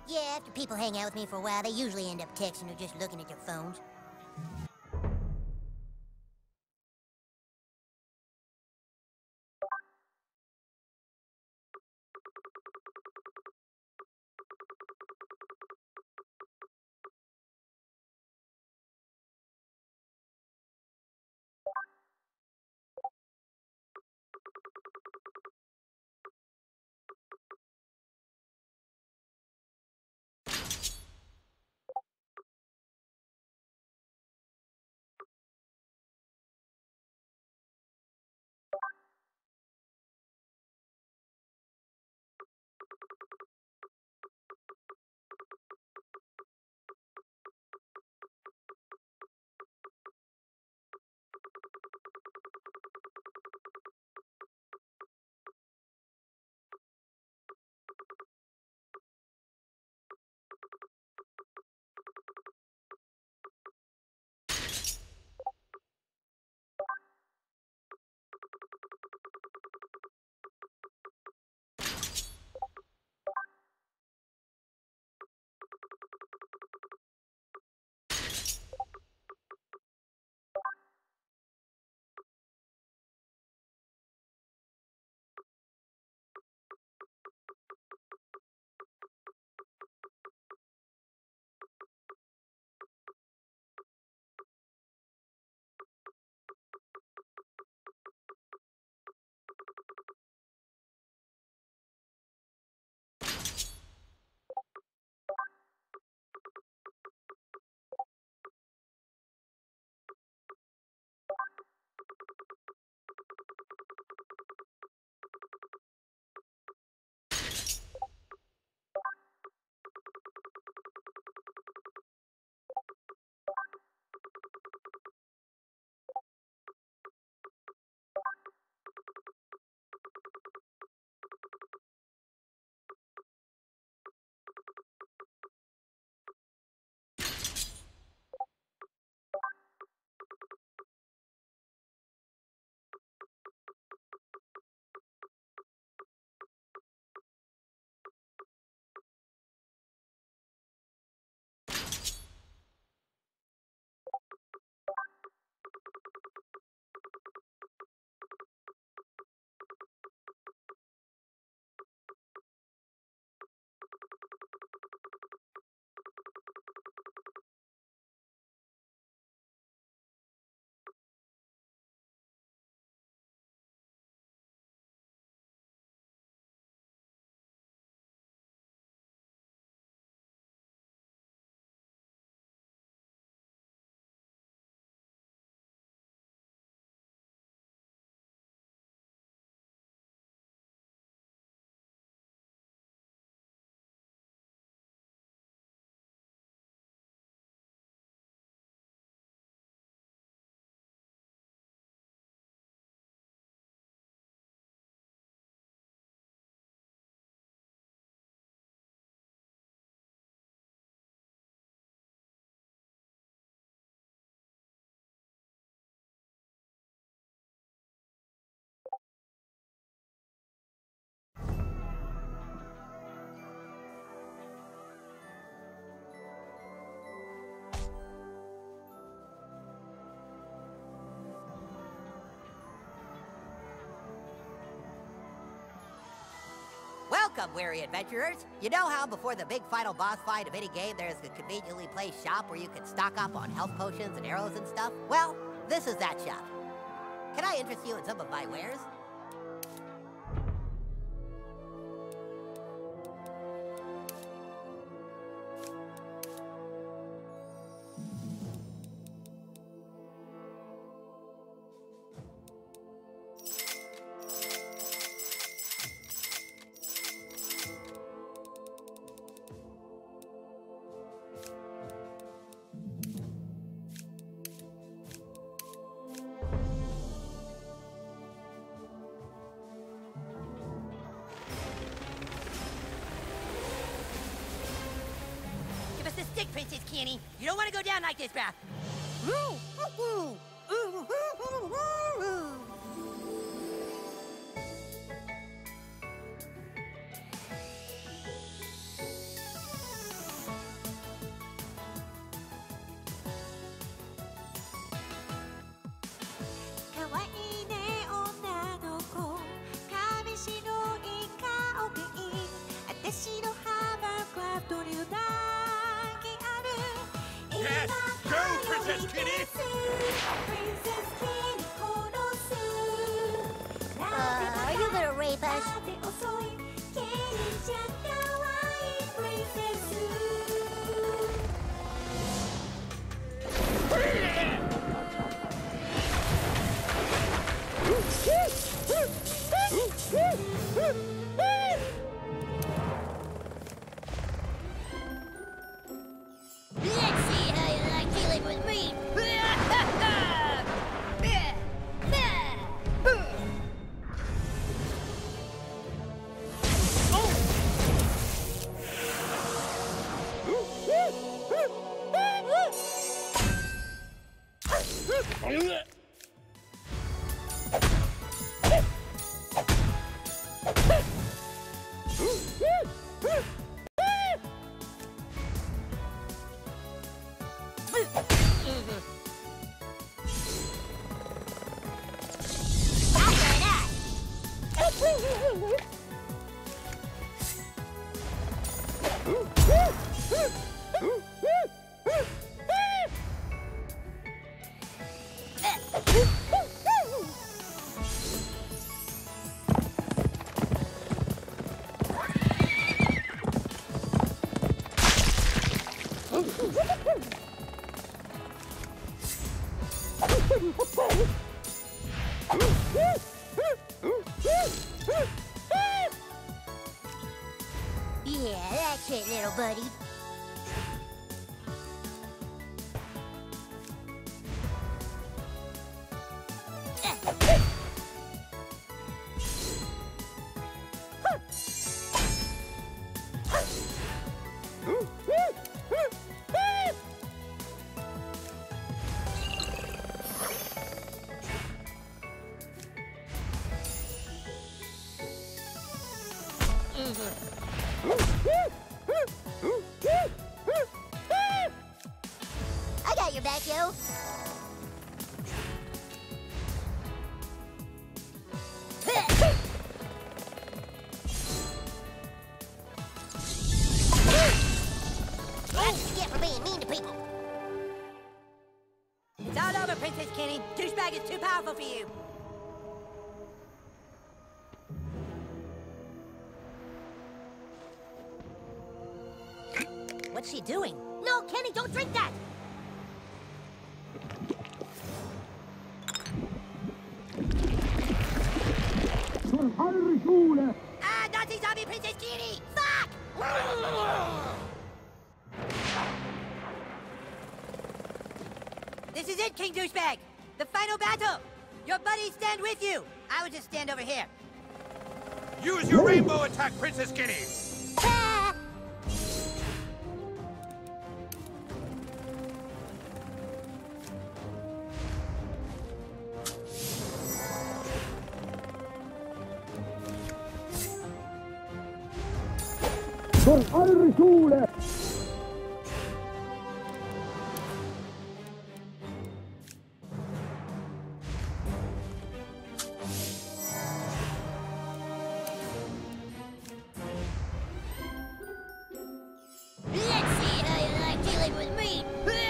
Yeah, after people hang out with me for a while, they usually end up texting or just looking at their phones. Welcome, weary adventurers. You know how before the big final boss fight of any game, there's a conveniently placed shop where you can stock up on health potions and arrows and stuff? Well, this is that shop. Can I interest you in some of my wares? The stick, Princess Kenny. You don't want to go down like this, bruh. Yes! Go, Princess Kitty! Are you gonna rape us? Let's see how you like dealing with me. Yeah, that's it, little buddy. I got your back, yo. That's what you get for being mean to people. It's all over, Princess Kenny. Douchebag is too powerful for you. What's she doing? No, Kenny, don't drink that! Ah, Nazi zombie Princess Kenny! Fuck! This is it, King Douchebag! The final battle! Your buddies stand with you! I would just stand over here. Use your rainbow attack, Princess Kitty! Ah! Let's see how you like dealing with me.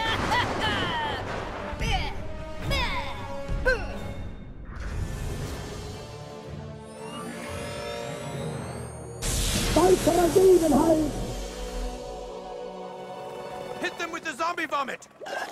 Hit them with the zombie vomit!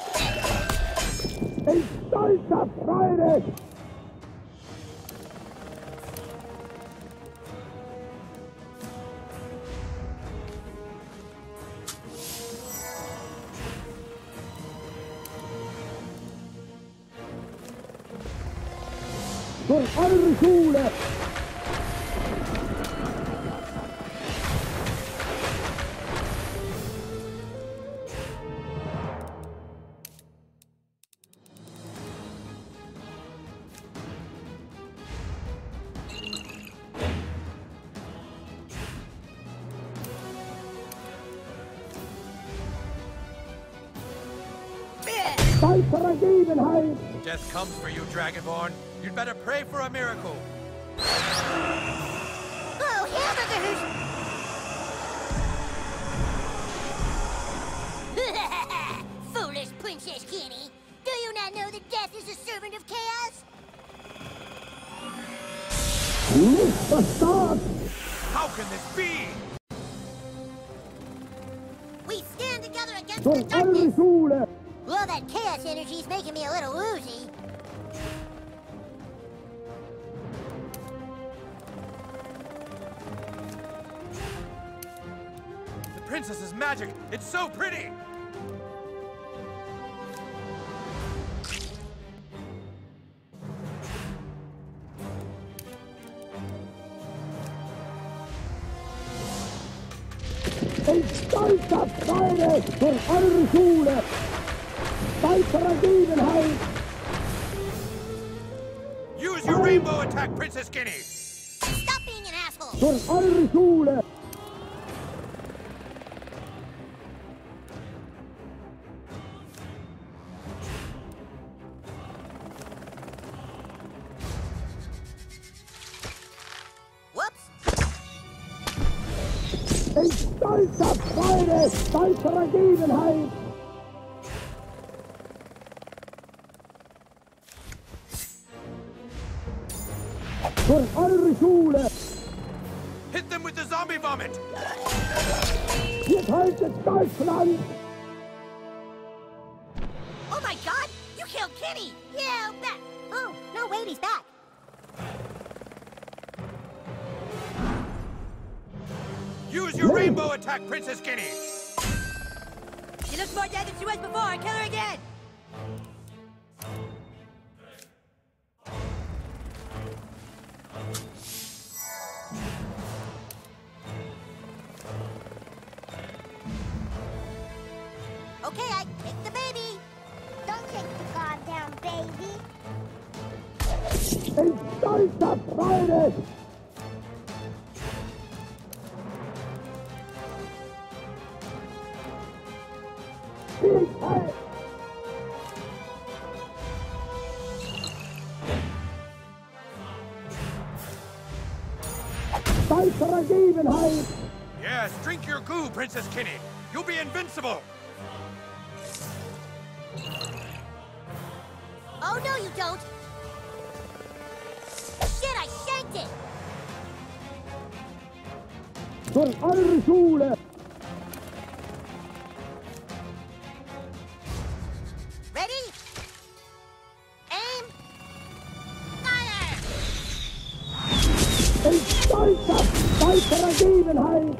Death comes for you, Dragonborn. You'd better pray for a miracle. Oh, hamburgers! Foolish is a servant of chaos? Stop! How can this be? We stand together against the darkness! الرسول! Well, that chaos energy's making me a little woozy. The princess's magic. It's so pretty. Stolzer Freude für eure Schule! Weitere Gegenheit! Use your rainbow attack, Princess Skinny. Stop being an asshole! Für eure Schule! Whoops! Stolzer Freude! Weitere Gegenheit! Für eure Schule! Hit them with the zombie vomit. Jetzt haltet Deutschland! Oh my god! You killed Kenny! Yeah, back! Oh, no, wait, he's back. Use your rainbow attack, Princess Skinny. She looks more dead than she was before. Kill her again! Okay, I take the baby. Don't take the goddamn baby. Stolzer Freude! Weitere Gegenheit! Yes, drink your goo, Princess Kenny. You'll be invincible. Oh, no, you don't. Shit, I shanked it. Für eure Schule! Ready? Aim. Fire! Stolzer! Weitere Gegenheit!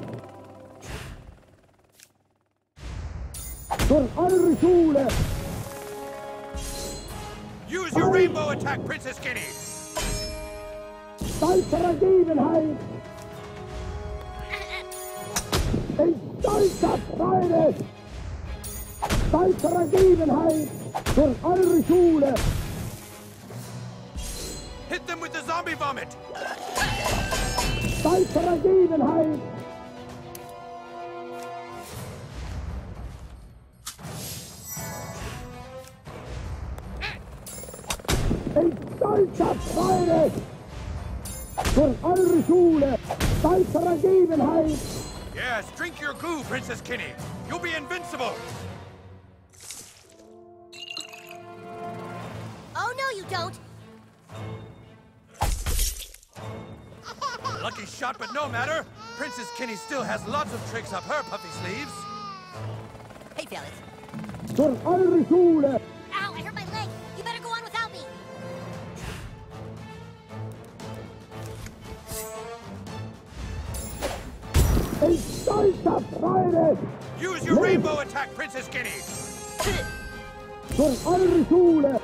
Für eure Schule! Use your rainbow attack, Princess Skinny. Weitere Gegenheit! Stolzer Freude! Weitere Gegenheit! Für eure Schule! Hit them with the zombie vomit. Weitere Gegenheit! Stolzer Freude! Für eure Schule! Weitere Gegenheit! Yes, drink your goo, Princess Kenny. You'll be invincible. Oh, no, you don't. Lucky shot, but no matter. Princess Kenny still has lots of tricks up her puffy sleeves. Hey, fellas. Für eure Schule! Ow, I hurt my leg. You better go on without me. Stolzer Freude! Use your rainbow attack, Princess Kenny. Für eure Schule!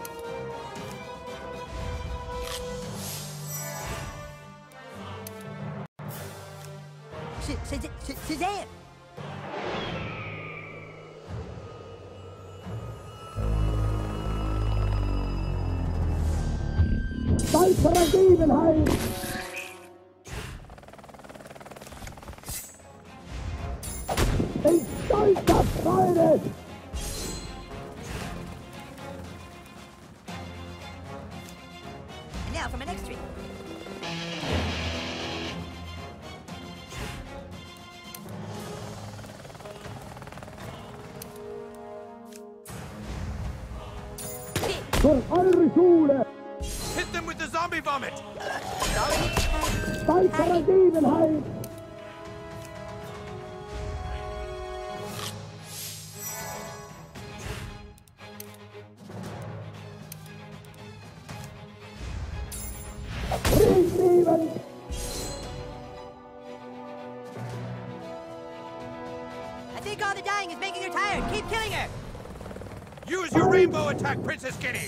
Shazam! Weitere Gegenheit! Stolzer Freude! And now for my next treat. Zur eure Schule! Hit them with the zombie vomit! Bei Vergebenheit! Friedleben! I think all the dying is making her tired. Keep killing her. Use your rainbow attack, Princess Skinny!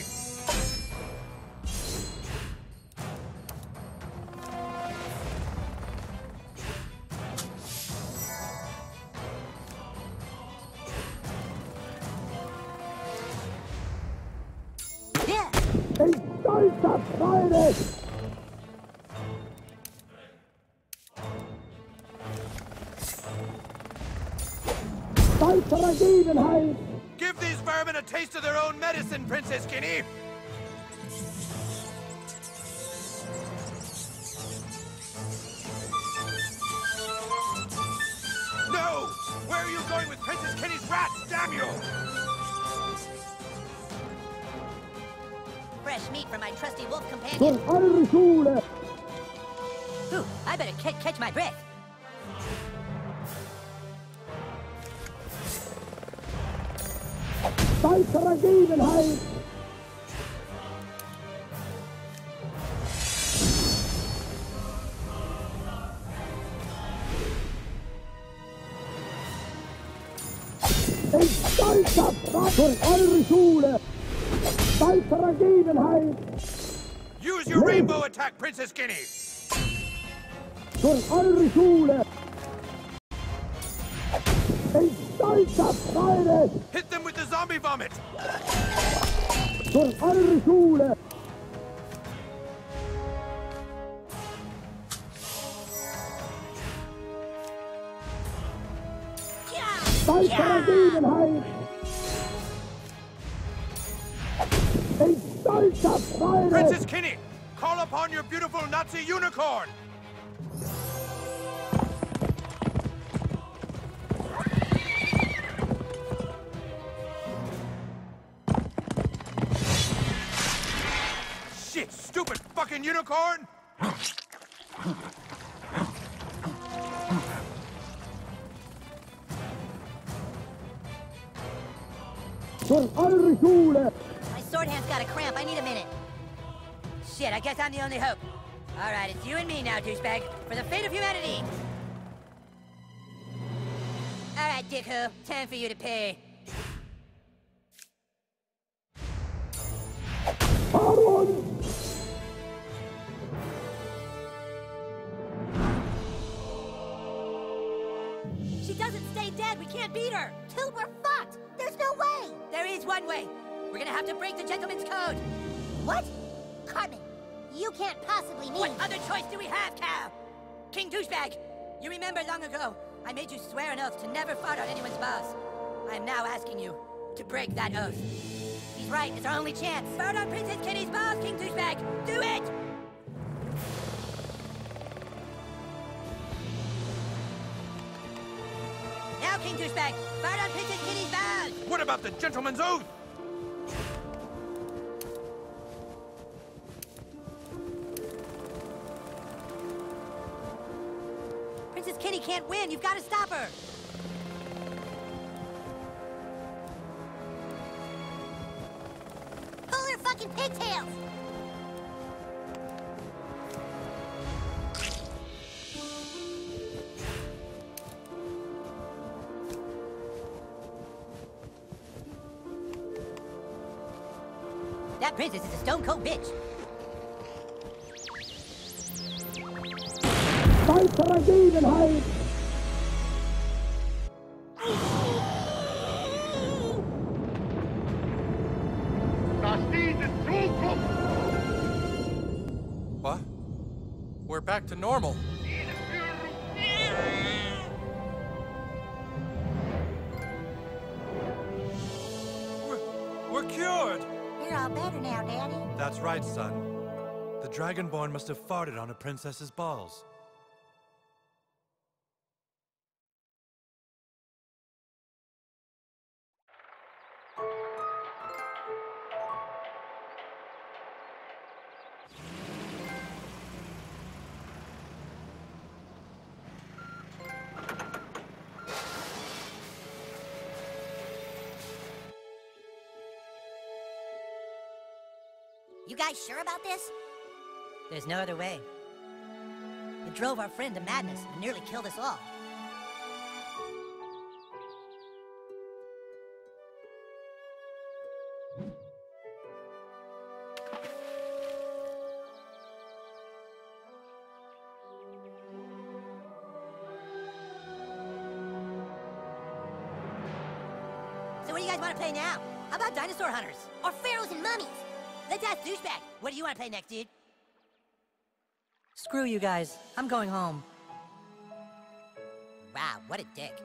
Yeah. Ein stolzer Freude! Bei Vergebenheit! Give these vermin a taste of their own medicine, Princess Skinny! No! Where are you going with Princess Skinny's rats, damn you! Fresh meat for my trusty wolf Zur companion. eure Schule! Ooh, I better catch my breath. Bei Vergebenheit! Ein stolzer Freude! Zur eure Schule! Bei Vergebenheit! Use your rainbow attack, Princess Skinny! Zur eure Schule! Ein stolzer Freude! Hit them with the zombie vomit! Zur eure Schule! Bei Vergebenheit! Ein stolzer Freude! Princess Skinny, call upon your beautiful Nazi unicorn! Shit, stupid fucking unicorn! Zur eure Schule! My sword hand's got a cramp. I need a minute. Shit, I guess I'm the only hope. All right, it's you and me now, douchebag. For the fate of humanity. All right, Dick-Hoo. Time for you to pay. Warum? She doesn't stay dead. We can't beat her. Dude, we're fucked! There's no way! There is one way. We're gonna have to break the gentleman's code. What? Cartman, you can't possibly mean... What other choice do we have, Cal? King Douchebag, you remember long ago, I made you swear an oath to never fart on anyone's balls. I am now asking you to break that oath. He's right, it's our only chance. Fart on Princess Kitty's balls, King Douchebag. Do it! Now, King Douchebag, fart on Princess Kitty's balls. What about the gentleman's oath? Princess Kitty can't win. You've got to stop her. Pull her fucking pigtails! That princess is a stone-cold bitch. Bei Vergebenheit! What? We're back to normal. We're cured! You're all better now, Daddy. That's right, son. The Dragonborn must have farted on a princess's balls. You guys sure about this? There's no other way. It drove our friend to madness and nearly killed us all. So what do you guys want to play now? How about Dinosaur Hunters? Or pharaohs and mummies? Let's ask Douchebag. What do you want to play next, dude? Screw you guys. I'm going home. Wow, what a dick.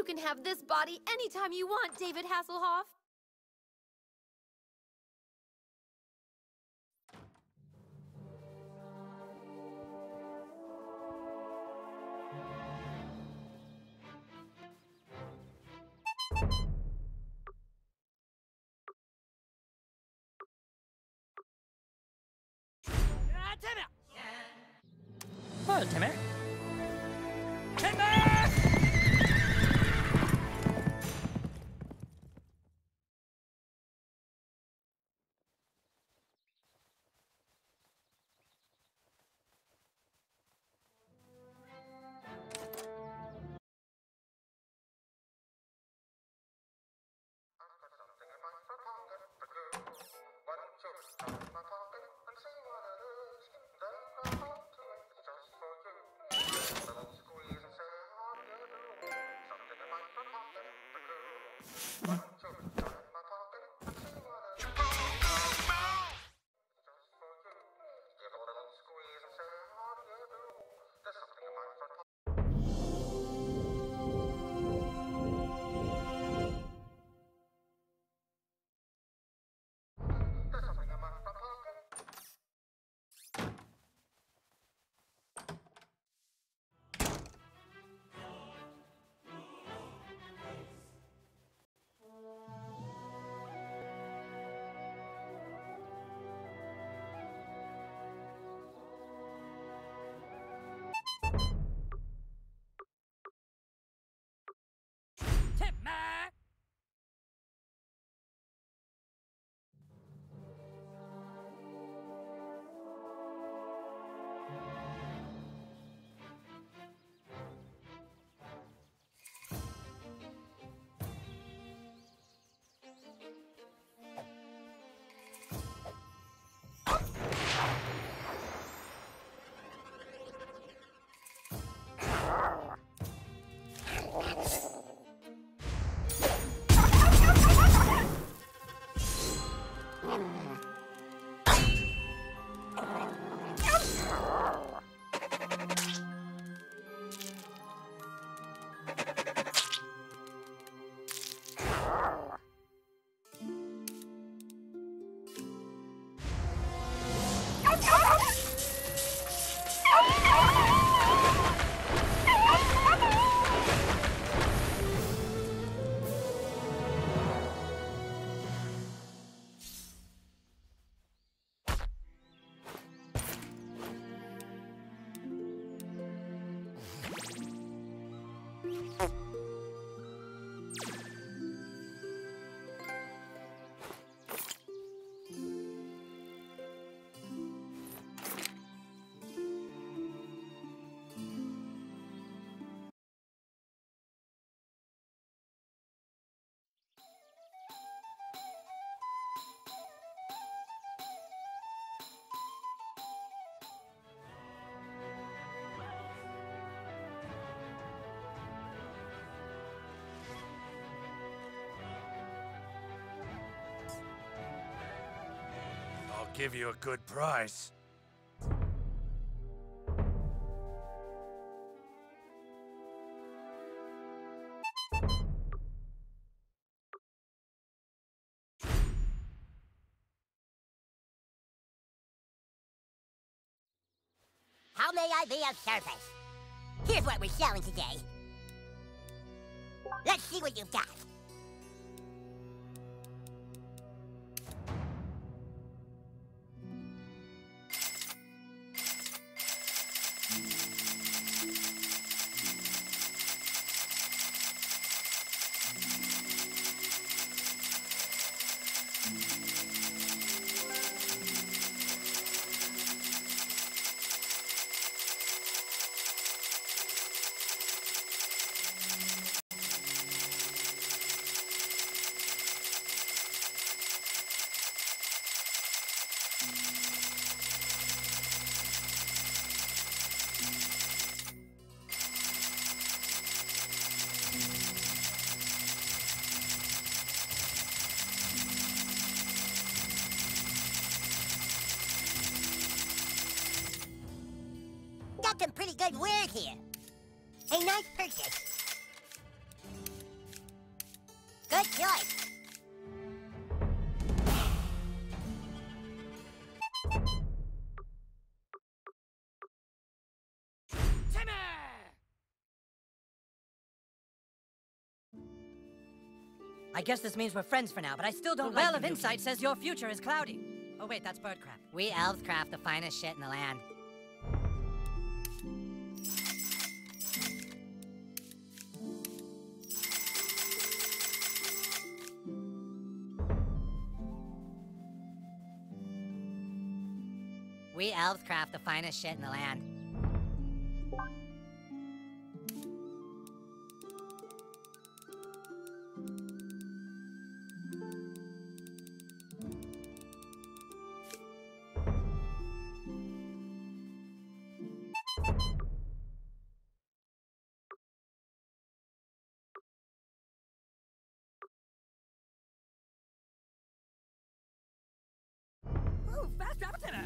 You can have this body anytime you want, David Hasselhoff. Timmy! Well, Timmy. Timmy! I'll give you a good price. How may I be of service? Here's what we're selling today. Let's see what you've got. Got some pretty good wares here. A nice purchase. Good choice. I guess this means we're friends for now, but I still don't like. The Well of Insight says your future is cloudy. Oh wait, that's birdcraft. We elves craft the finest shit in the land. We elves craft the finest shit in the land. Ooh, fast rabbit.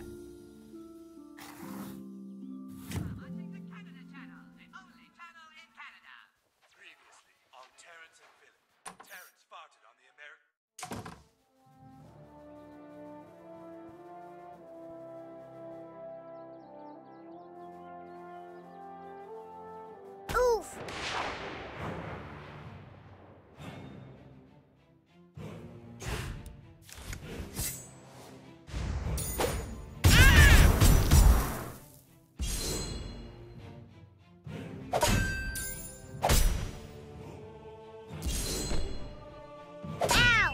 Previously on Terrence and Philip. Terrence farted on the American. Oof! Ow!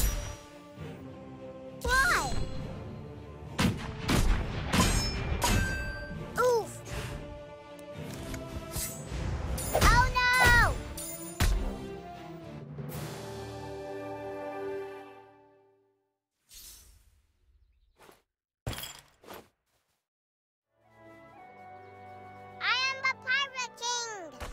Why? Oof! Oh no! I am the Pirate King!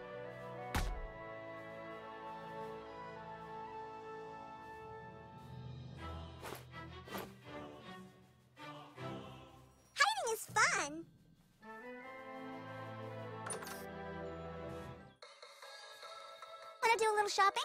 Hiding is fun. Wanna do a little shopping?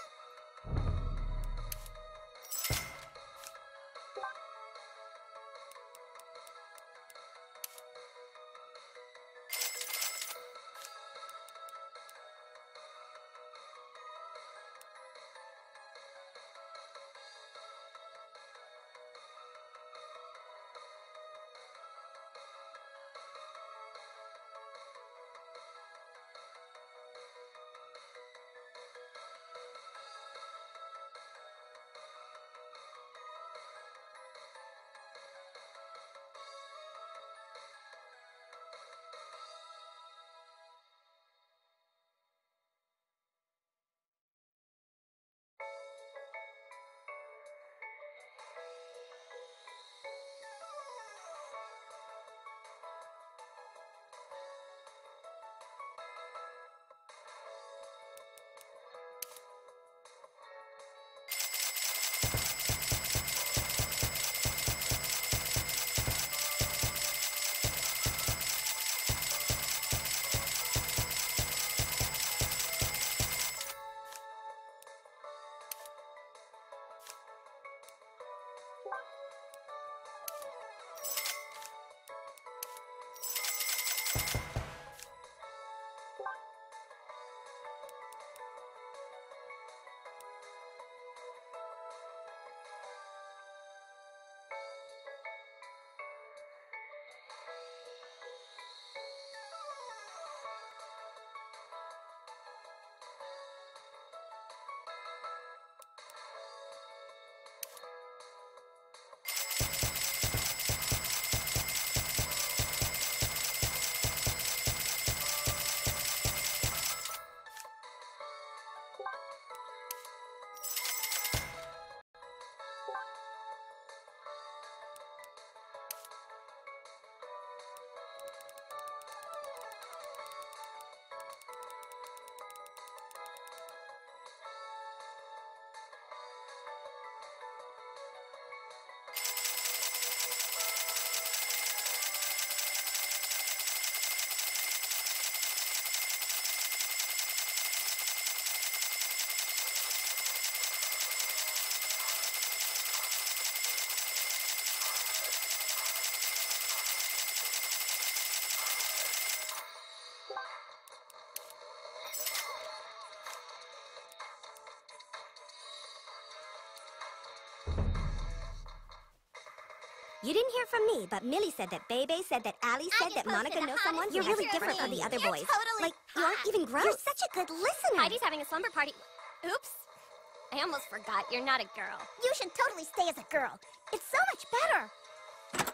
You didn't hear from me, but Millie said that Bebe said that Allie said that Monica knows someone. You're really different from the other boys. Totally Like, you aren't even gross. You're such a good listener. Heidi's having a slumber party. Oops. I almost forgot. You're not a girl. You should totally stay as a girl. It's so much better.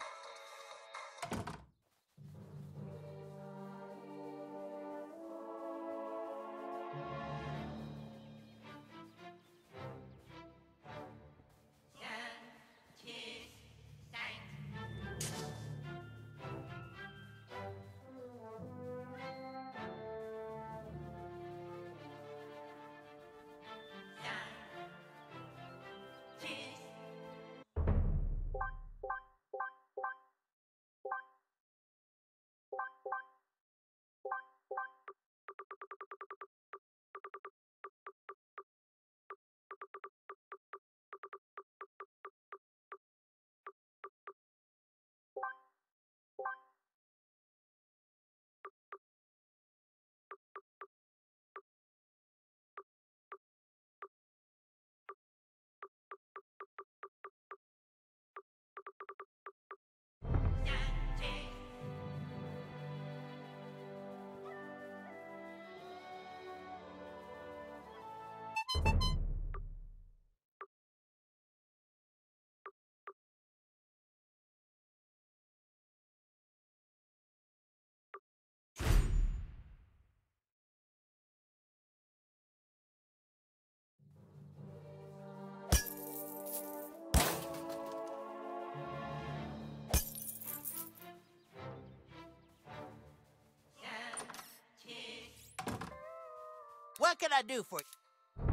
What can I do for you?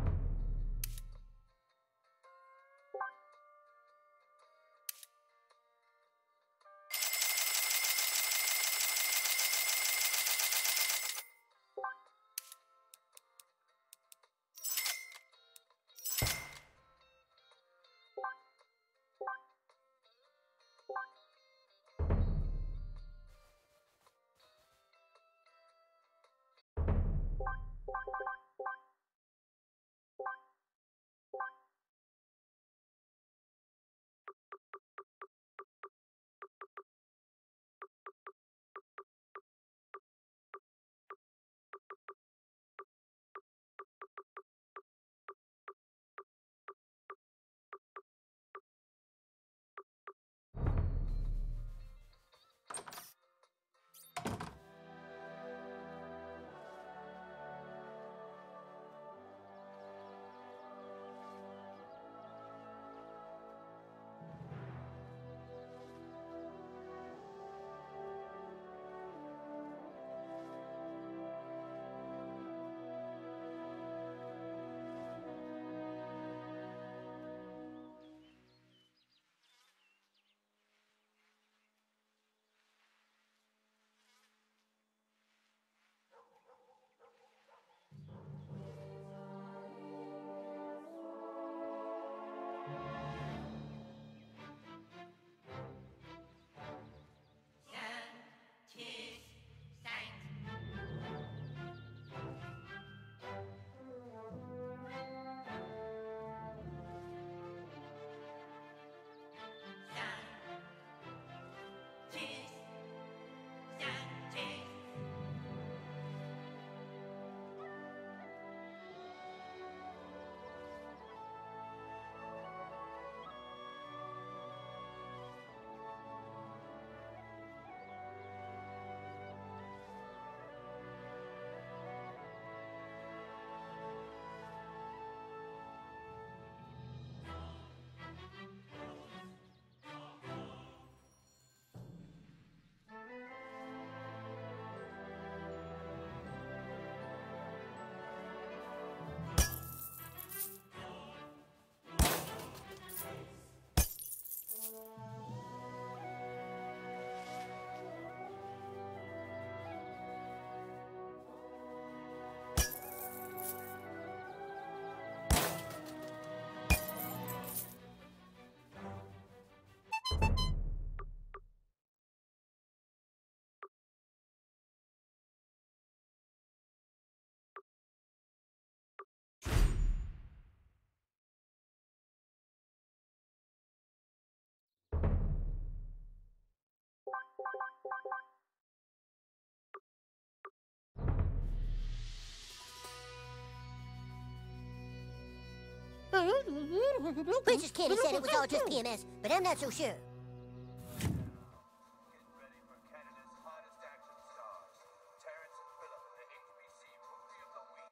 Princess Candy said it was all just PMS, but I'm not so sure. Get ready for Canada's hottest action stars, Terrence and Phillip in the HBC Movie of the Week.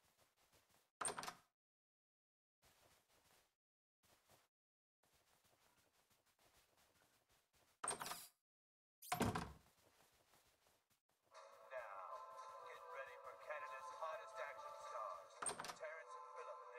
Now, get ready for Canada's hottest action stars, Terrence and Phillip in the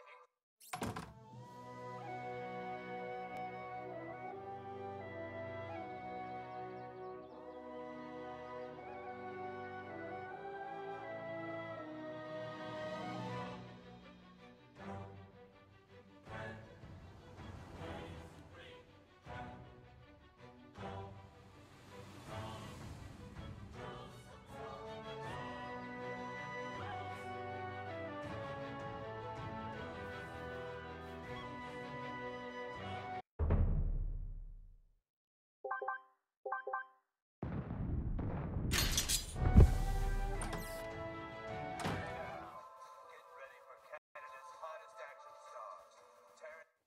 Get ready for Canada's hottest action stars, Terrence.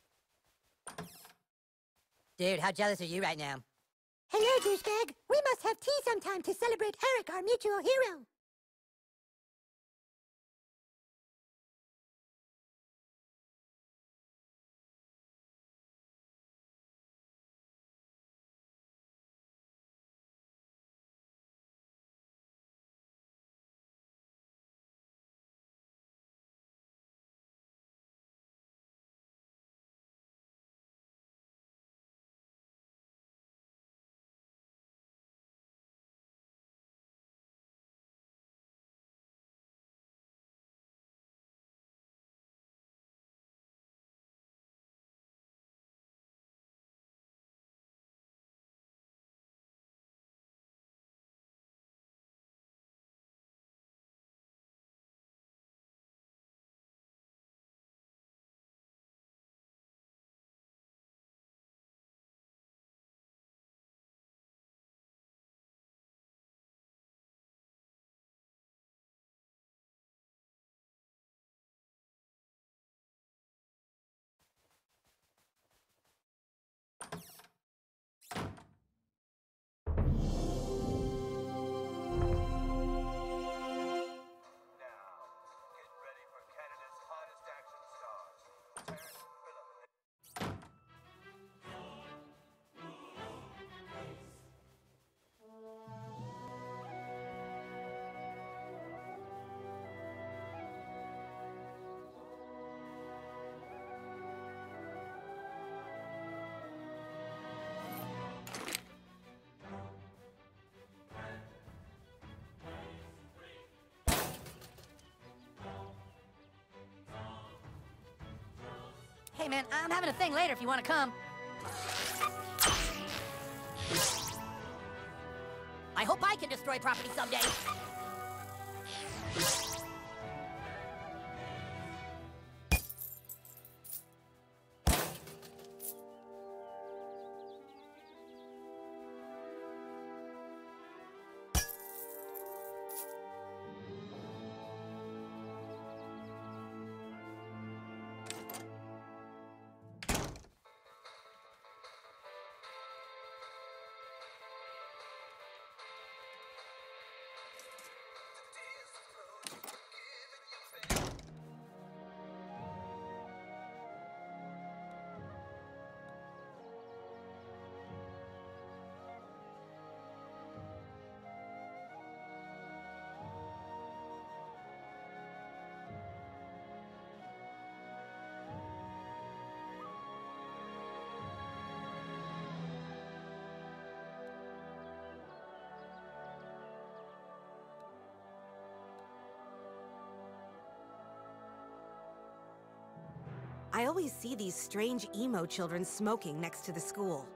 Dude, how jealous are you right now? Hello, douchebag. We must have tea sometime to celebrate Eric, our mutual hero. Now, get ready for Canada's hottest action stars, Terrence and Phillip in the Hey, man, I'm having a thing later if you want to come. I hope I can destroy property someday. I always see these strange emo children smoking next to the school.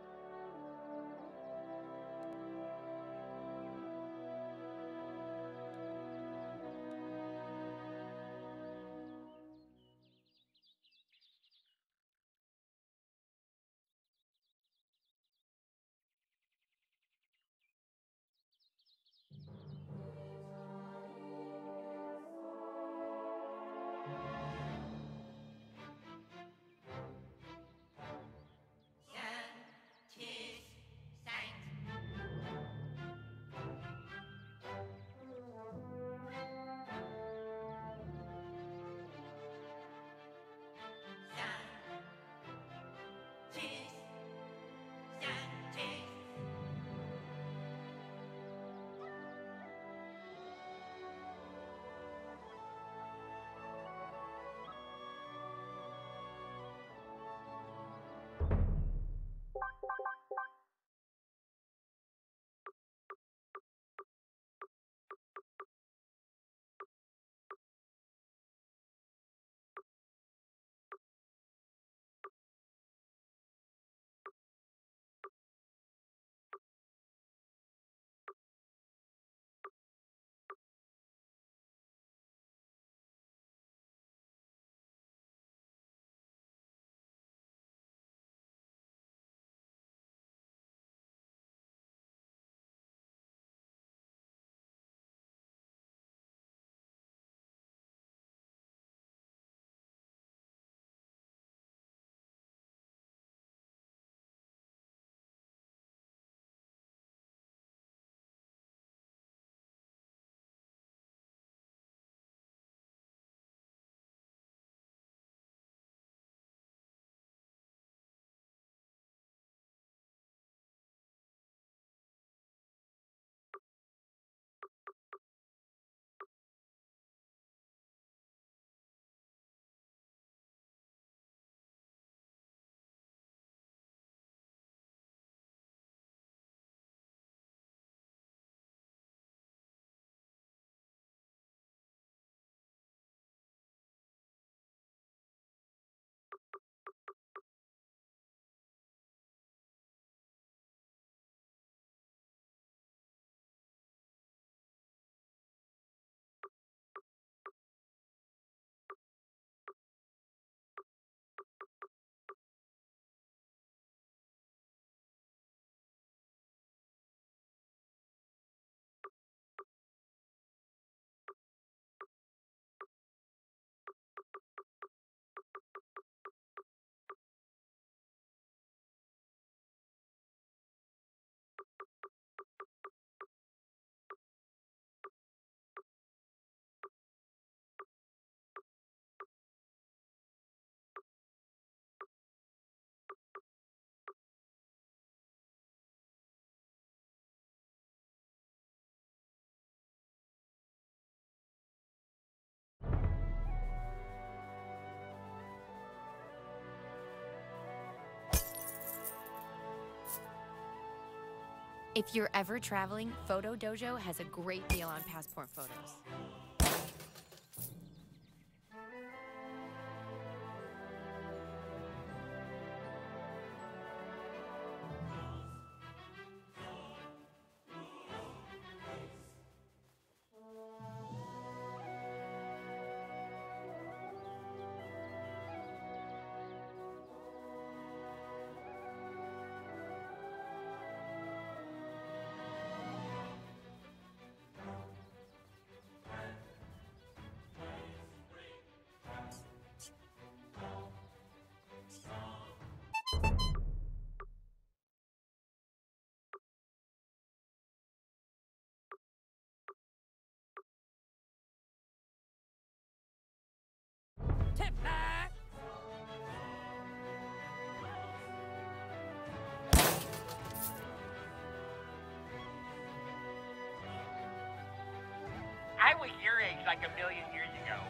If you're ever traveling, Photo Dojo has a great deal on passport photos. I was your age like a million years ago.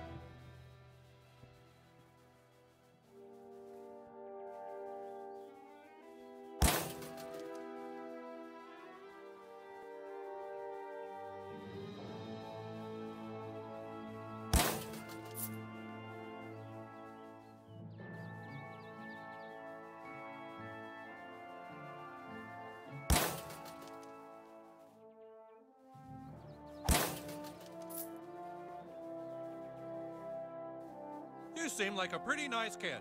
You seem like a pretty nice kid.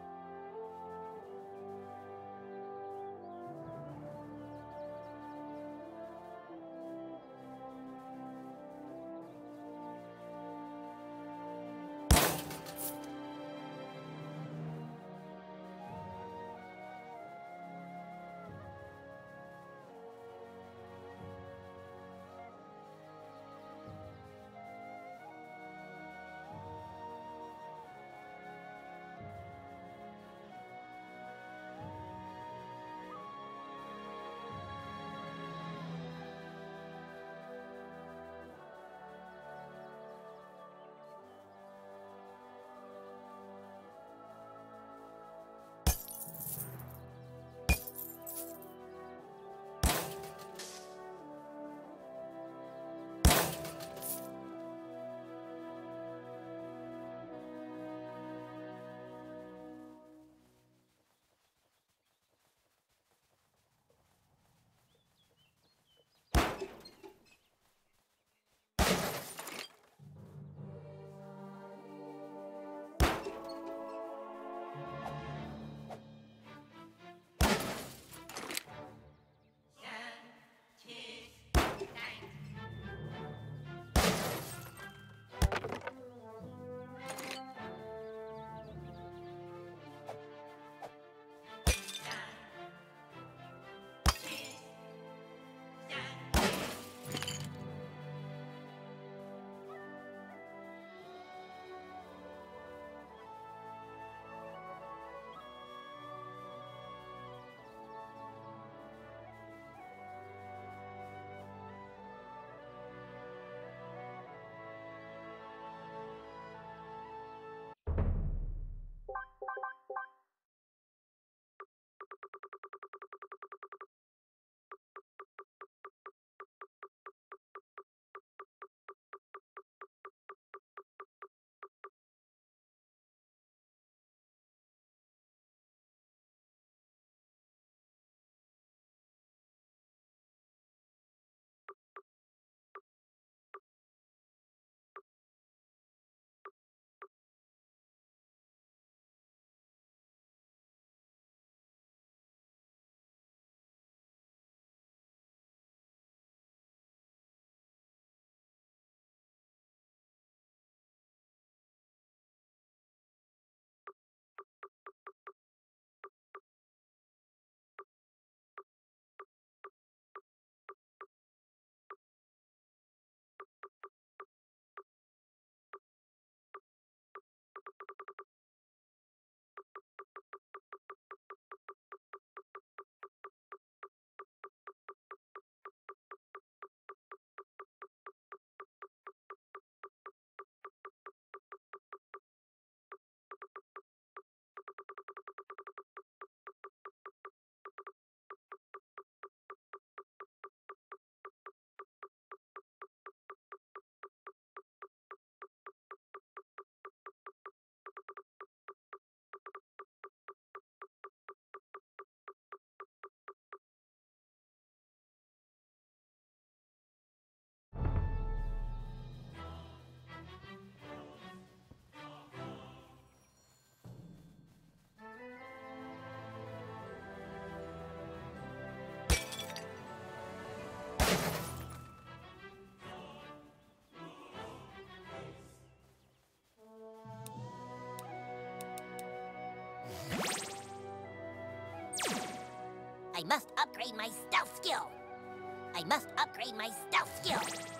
must upgrade my stealth skill. I must upgrade my stealth skill.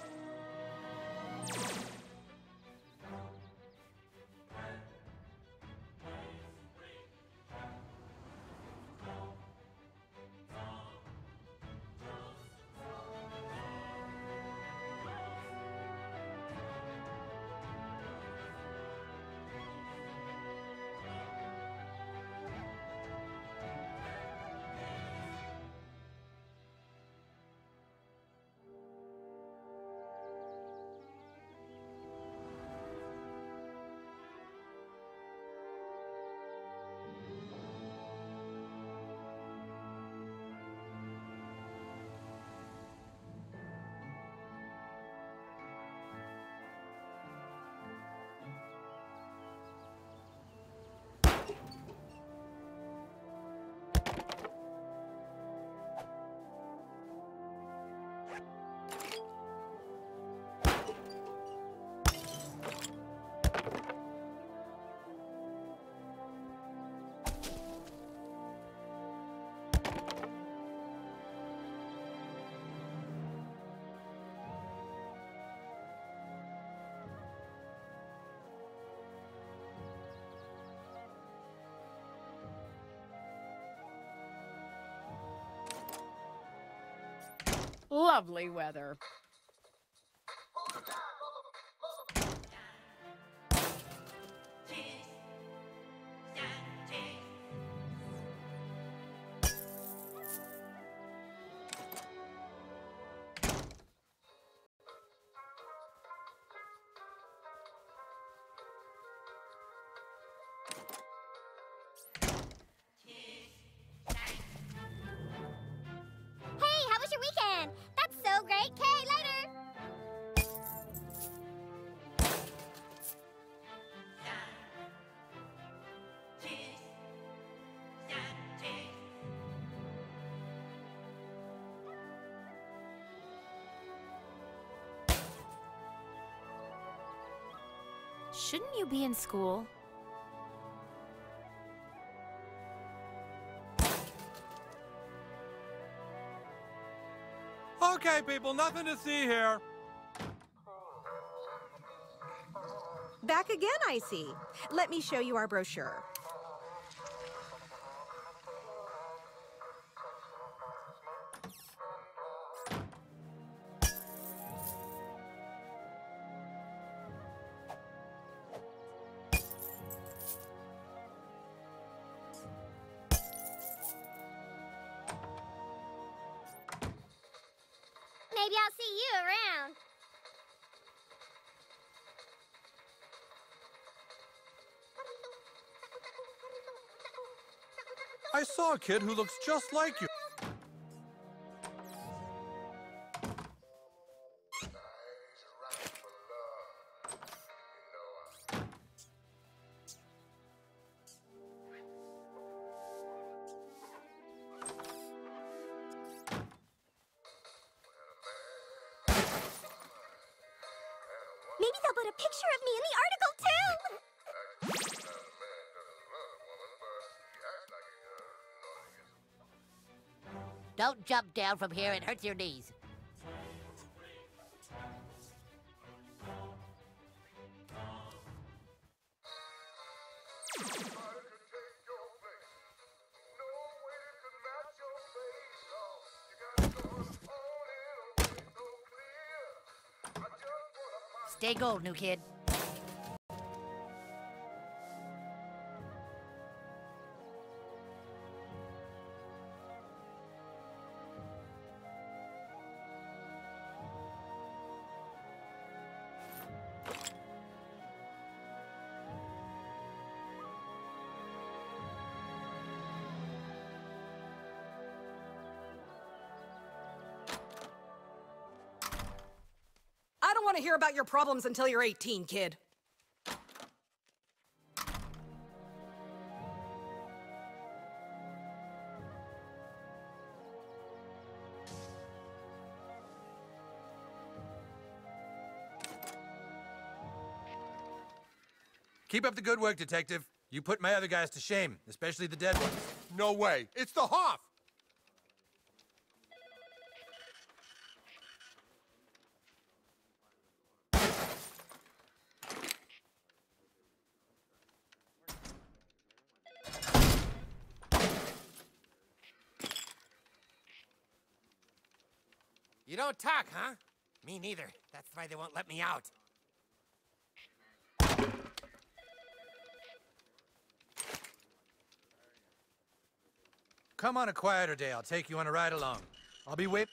Lovely weather. Shouldn't you be in school? Okay, people, nothing to see here. Back again, I see. Let me show you our brochure. Maybe I'll see you around. I saw a kid who looks just like you. Maybe they'll put a picture of me in the article, too! Don't jump down from here, it hurts your knees. Stay gold, new kid. I don't want to hear about your problems until you're 18, kid. Keep up the good work, Detective. You put my other guys to shame, especially the dead ones. No way. It's the Hoff. You don't talk, huh? Me neither. That's why they won't let me out. Come on a quieter day. I'll take you on a ride along. I'll be wait.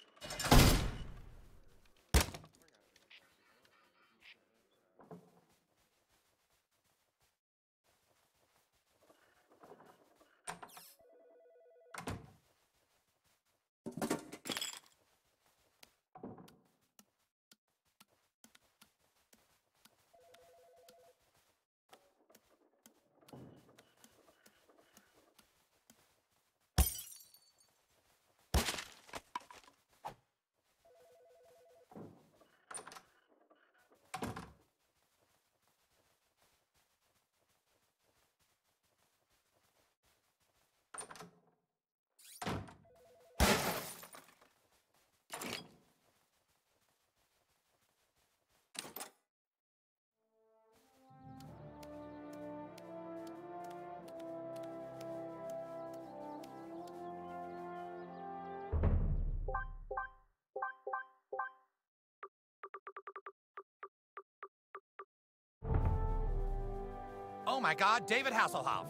Oh my God, David Hasselhoff.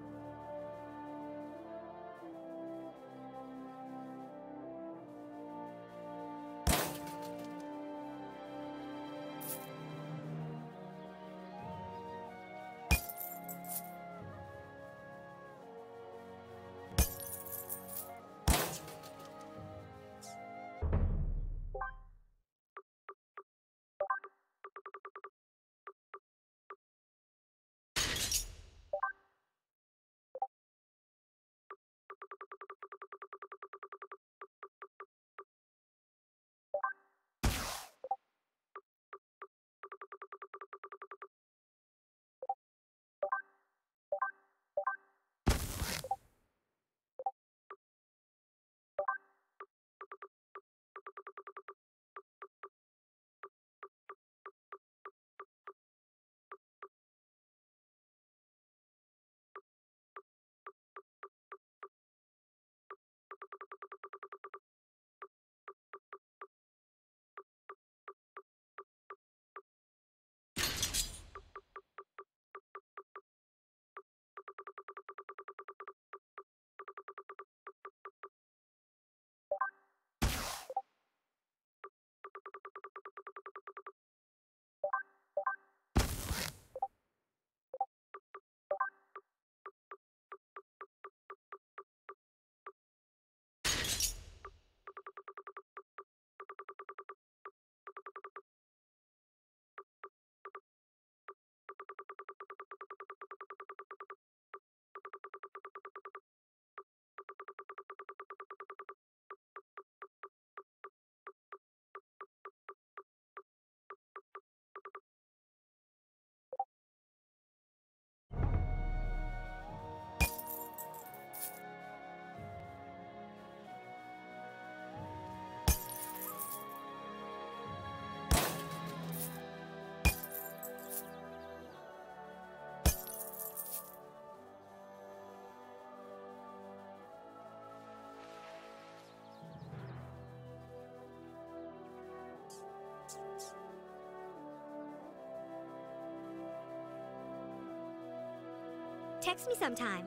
Text me sometime.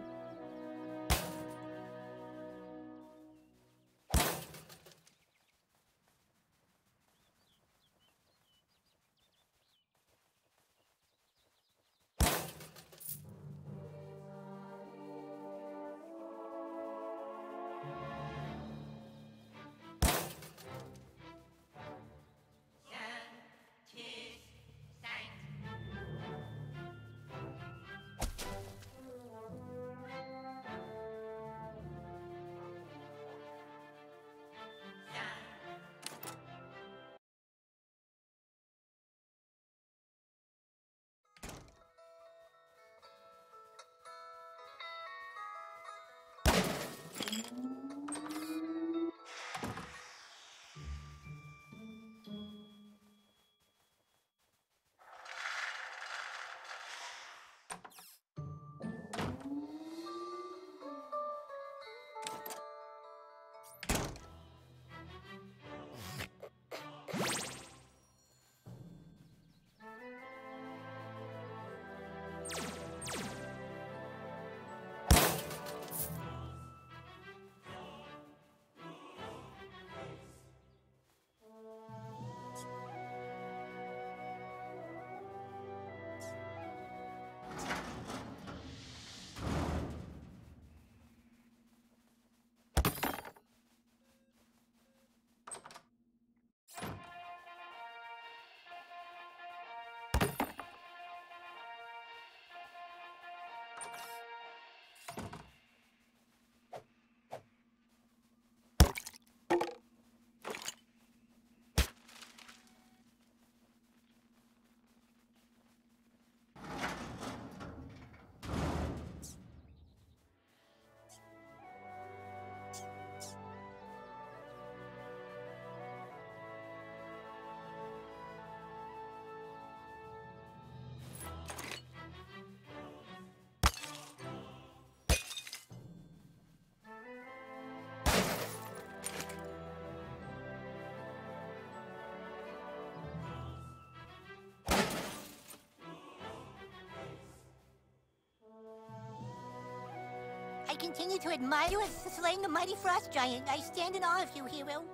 I continue to admire you as slaying the mighty frost giant. I stand in awe of you, hero.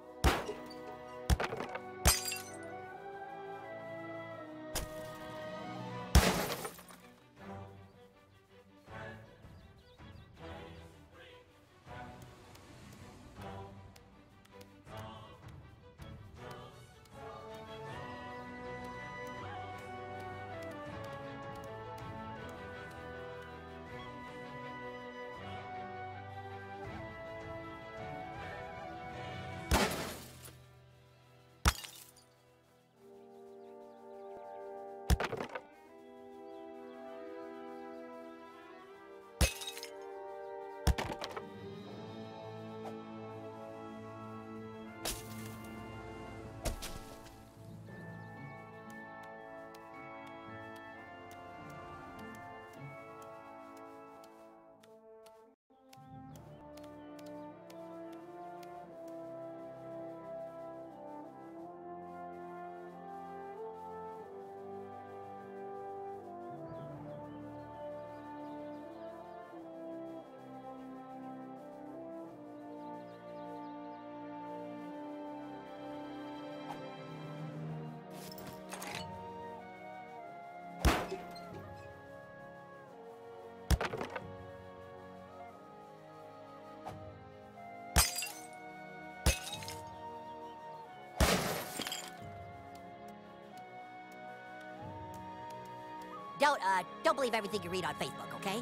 Don't believe everything you read on Facebook, okay?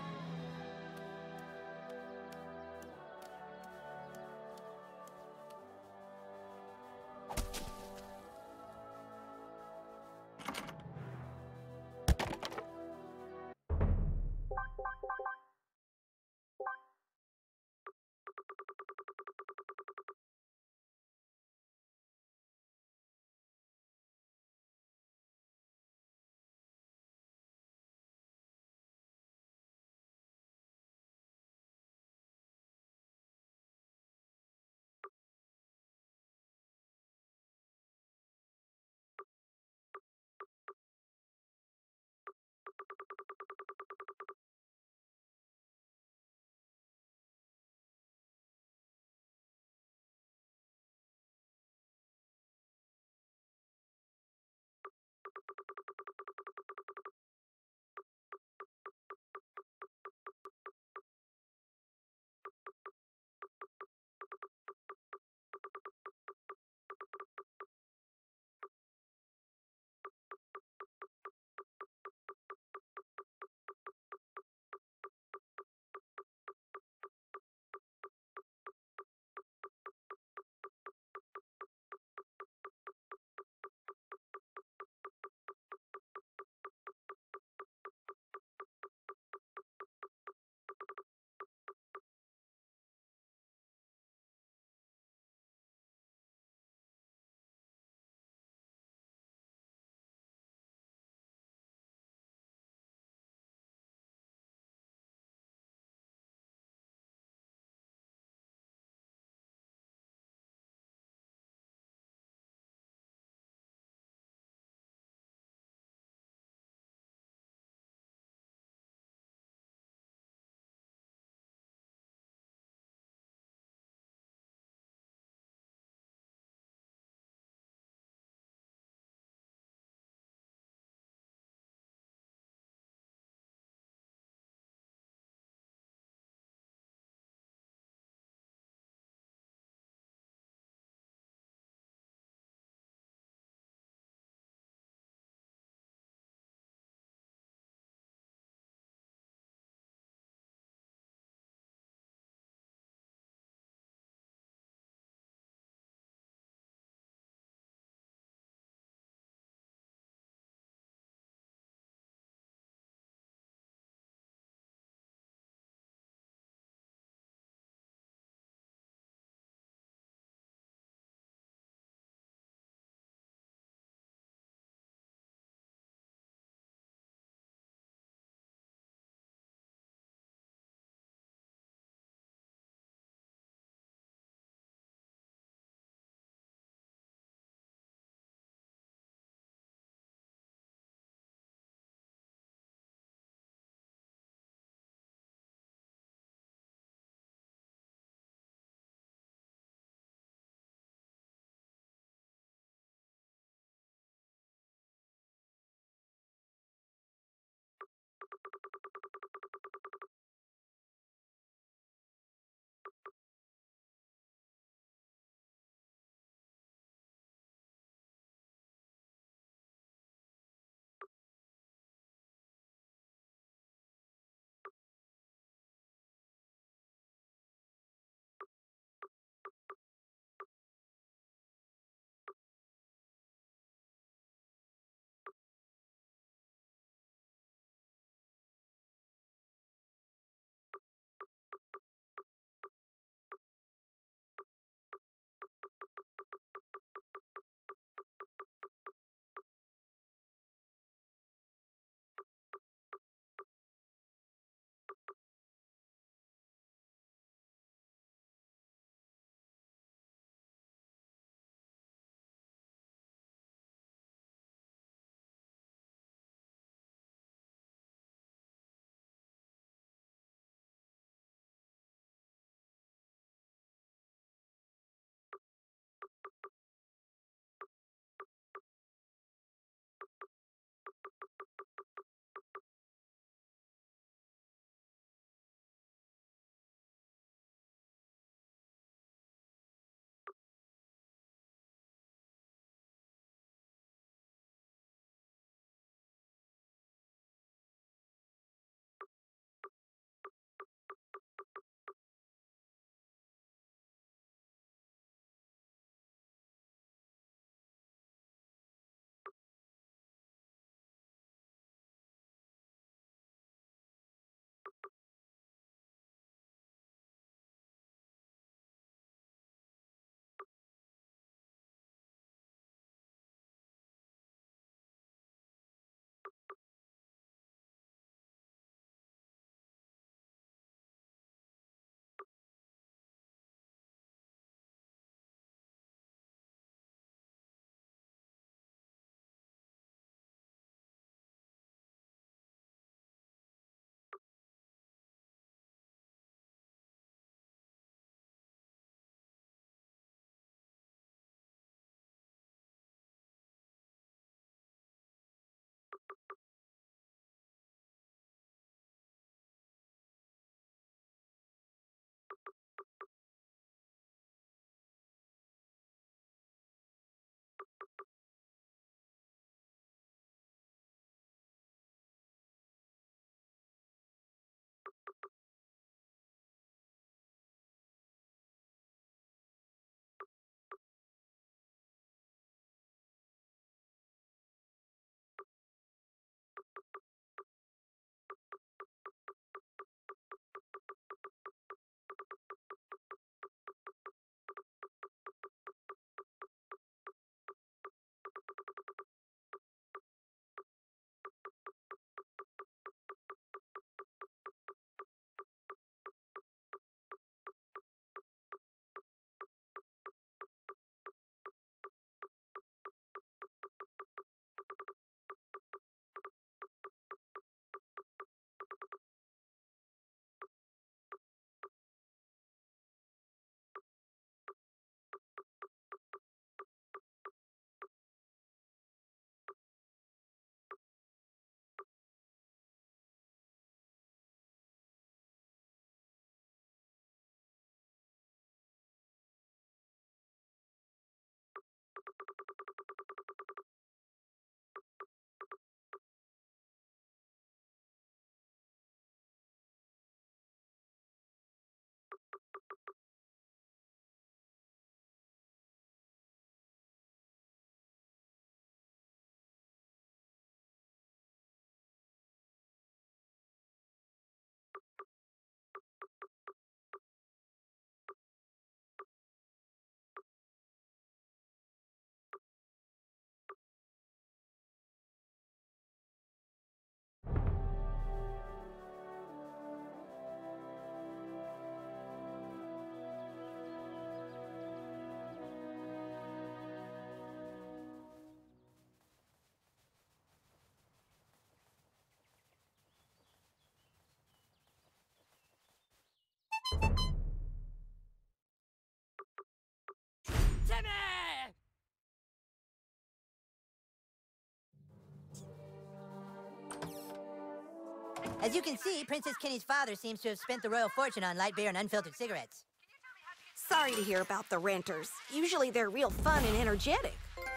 As you can see, Princess Kenny's father seems to have spent the royal fortune on light beer and unfiltered cigarettes. Sorry to hear about the renters. Usually they're real fun and energetic.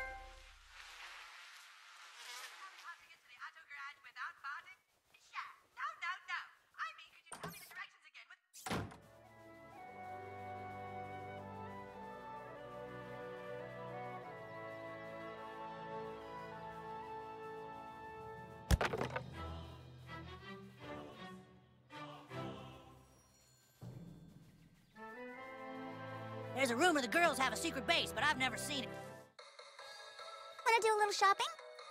There's a rumor the girls have a secret base, but I've never seen it. Wanna do a little shopping?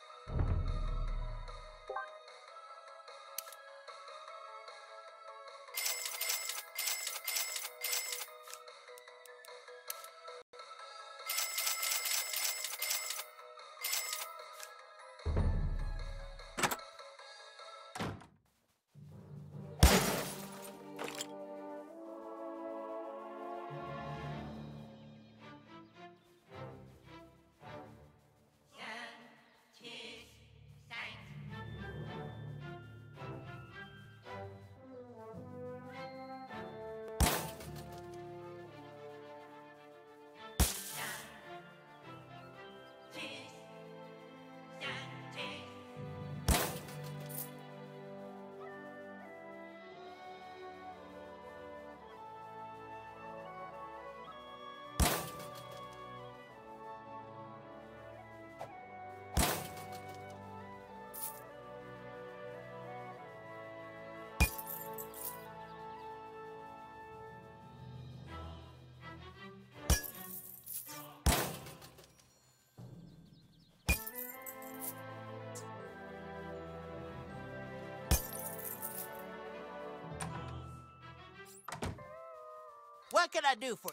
What can I do for...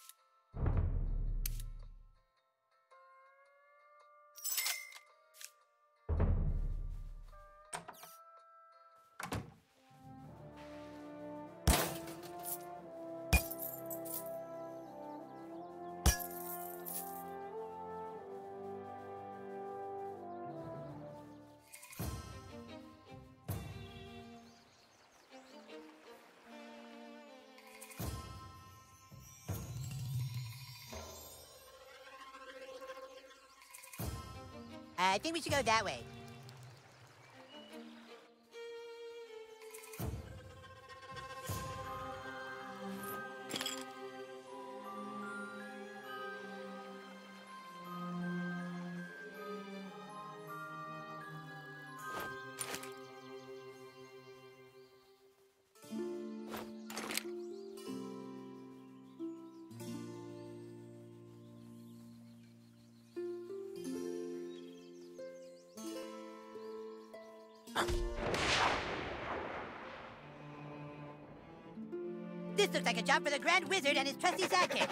I think we should go that way. This looks like a job for the Grand Wizard and his trusty sidekick.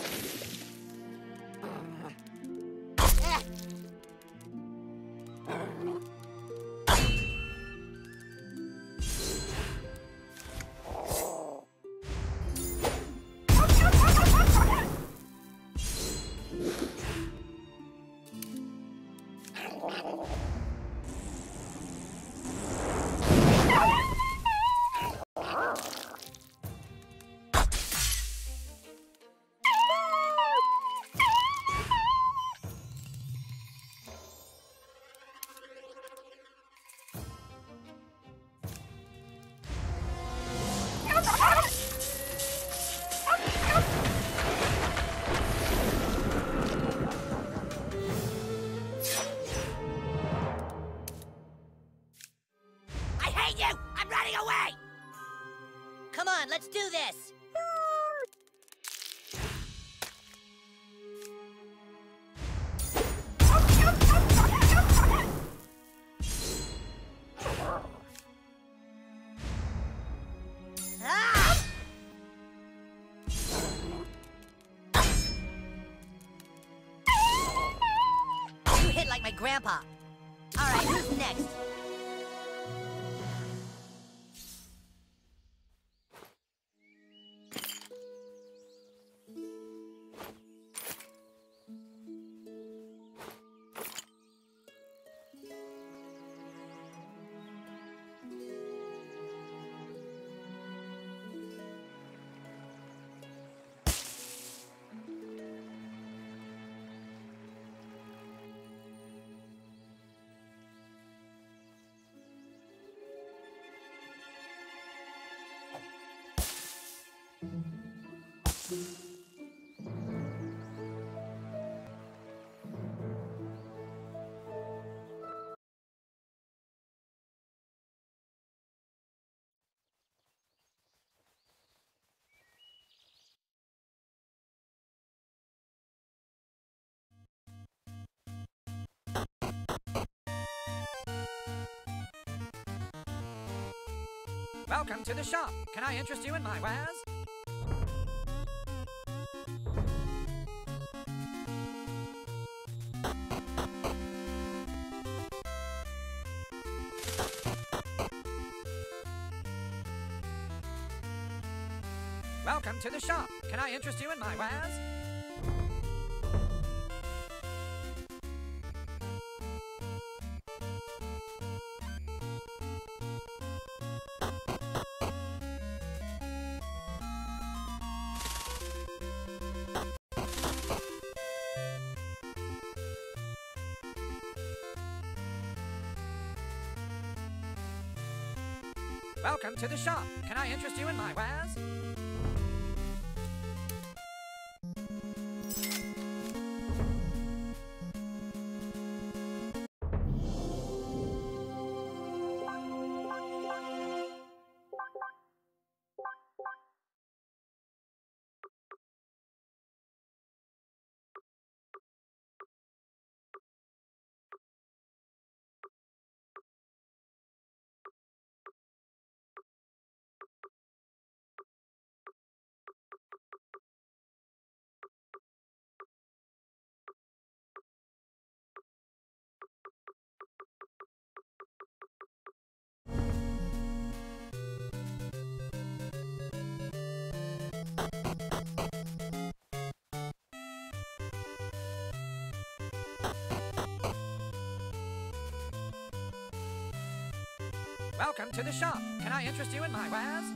Come on, let's do this! Ah! You hit like my grandpa. All right, who's next? Welcome to the shop. Can I interest you in my wares? Welcome to the shop. Can I interest you in my wares? Welcome to the shop. Can I interest you in my wares? Welcome to the shop. Can I interest you in my wares?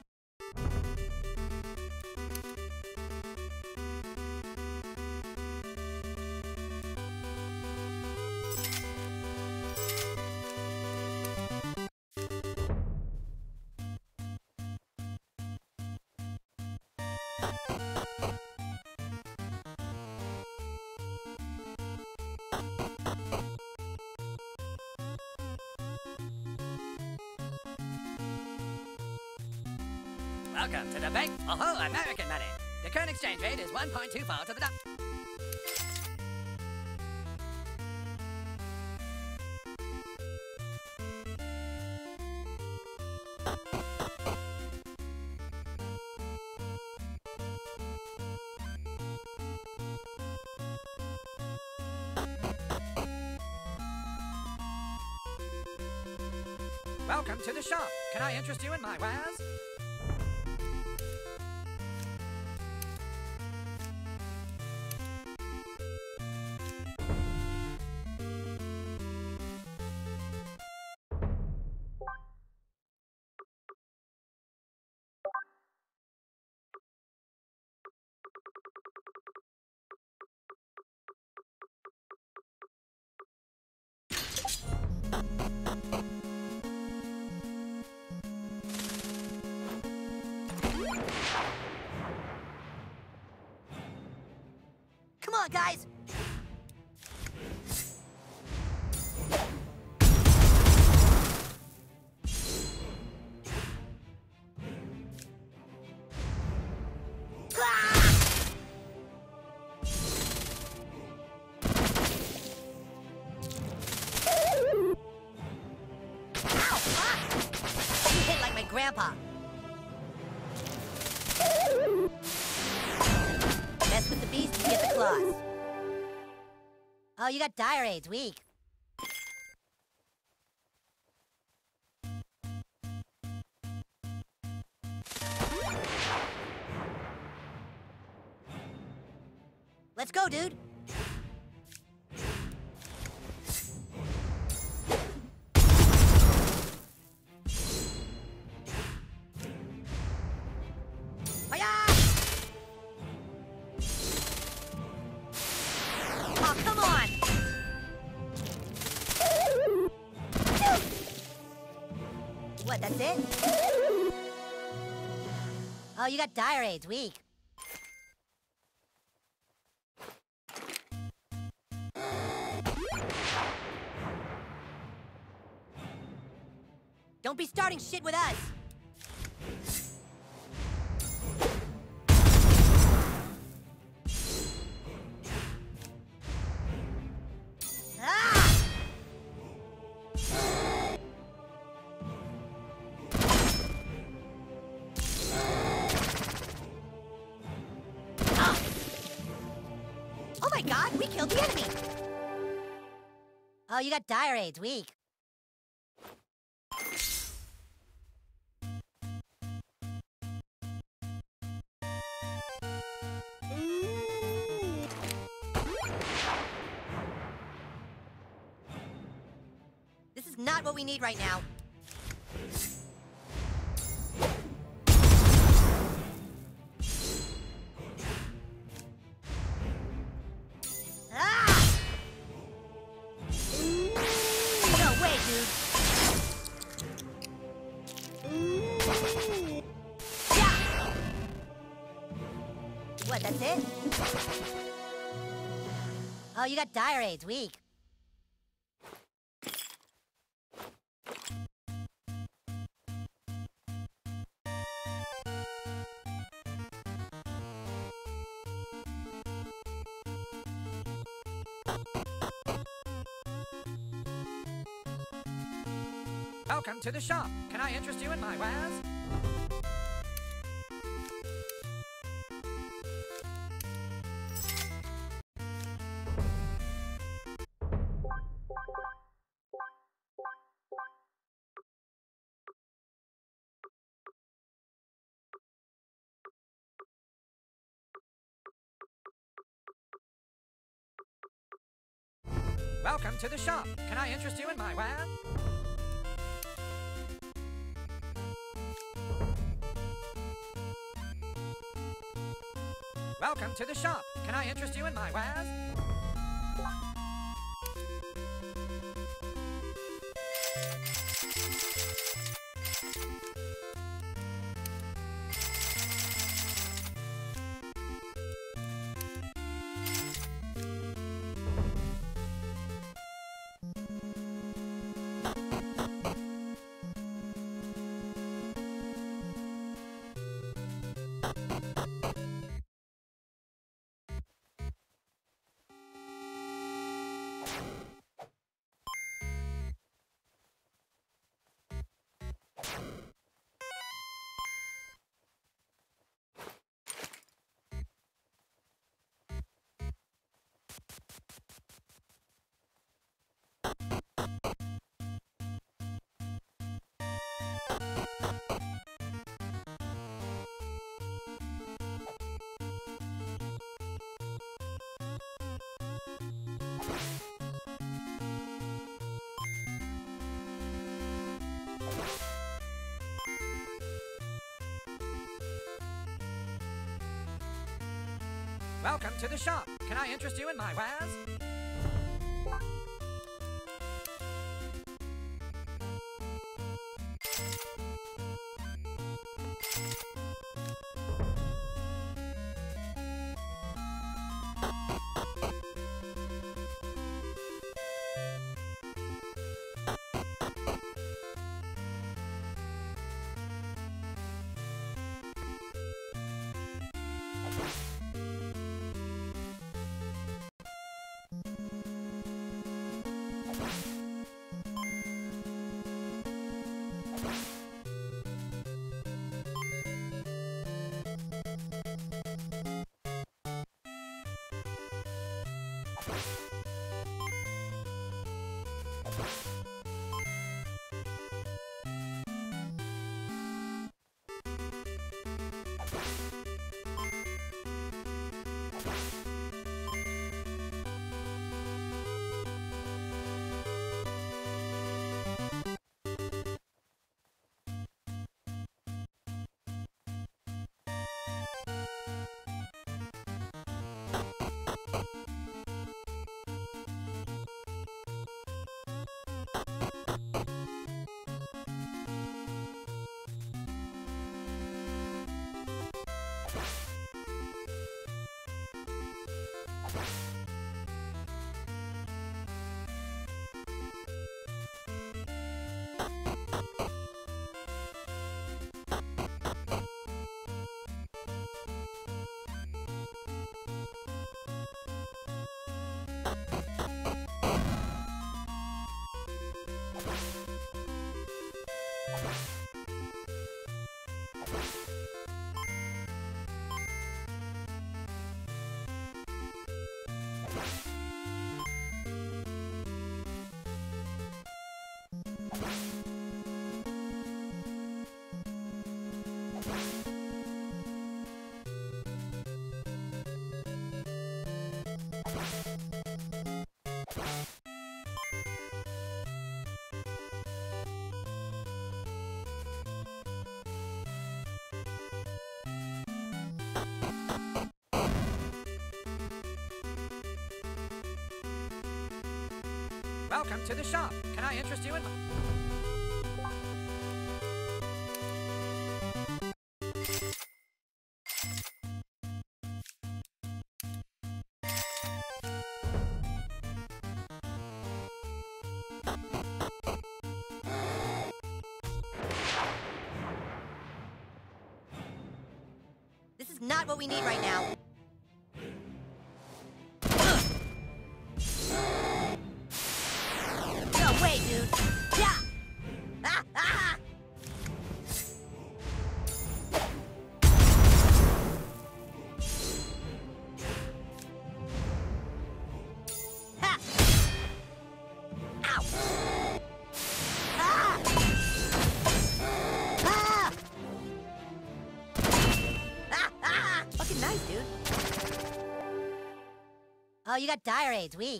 Welcome to the bank for whole American money. The current exchange rate is 1.24 to the dollar. Welcome to the shop. Can I interest you in my wares? Come on, guys! Grandpa. Mess with the beast, you get the claws. Oh, you got dire aids, weak. Let's go, dude. What, that's it? Oh, you got dire aids. Weak. Don't be starting shit with us! Oh my god, we killed the enemy! Oh, you got dire aids. Weak. This is not what we need right now. No way, dude. Yeah. What, that's it? Oh, you got dire aids. Weak. Welcome to the shop. Can I interest you in my wares? Welcome to the shop. Can I interest you in my wares? Welcome to the shop. Can I interest you in my wares? Welcome to the shop. Can I interest you in my wares? Welcome to the shop. Can I interest you in... This is not what we need right now. No way, dude. Yeah. Ah, ah. Ha. Ow. Ah. Ah. Fucking nice, dude. Oh, you got dire aids. Weak.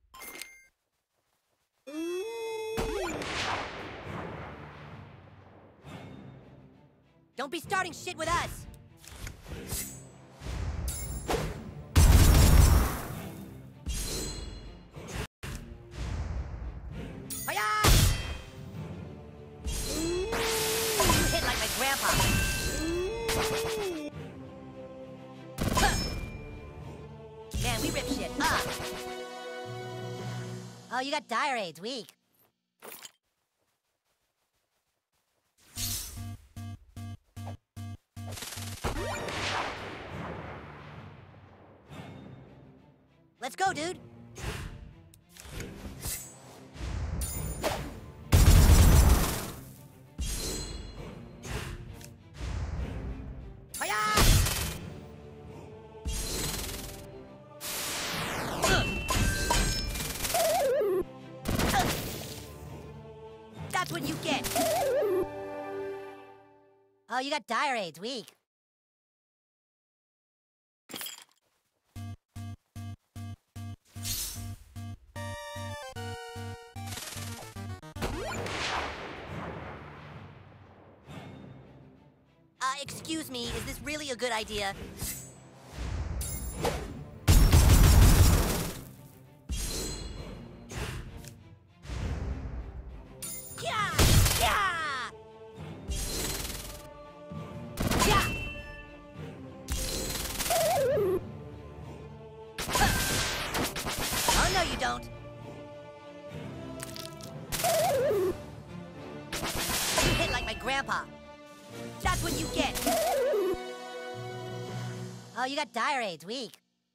Don't be starting shit with us. Hiya! You hit like my grandpa. Man, we rip shit up. Oh, you got dire aids. Weak. Let's go, dude. Hiya! That's what you get. Oh, you got dire aids. Weak. Excuse me, is this really a good idea? Yeah! Yeah! Yeah! Oh, no, you don't. You hit like my grandpa. That's what you get. Oh, you got dire aids. Weak.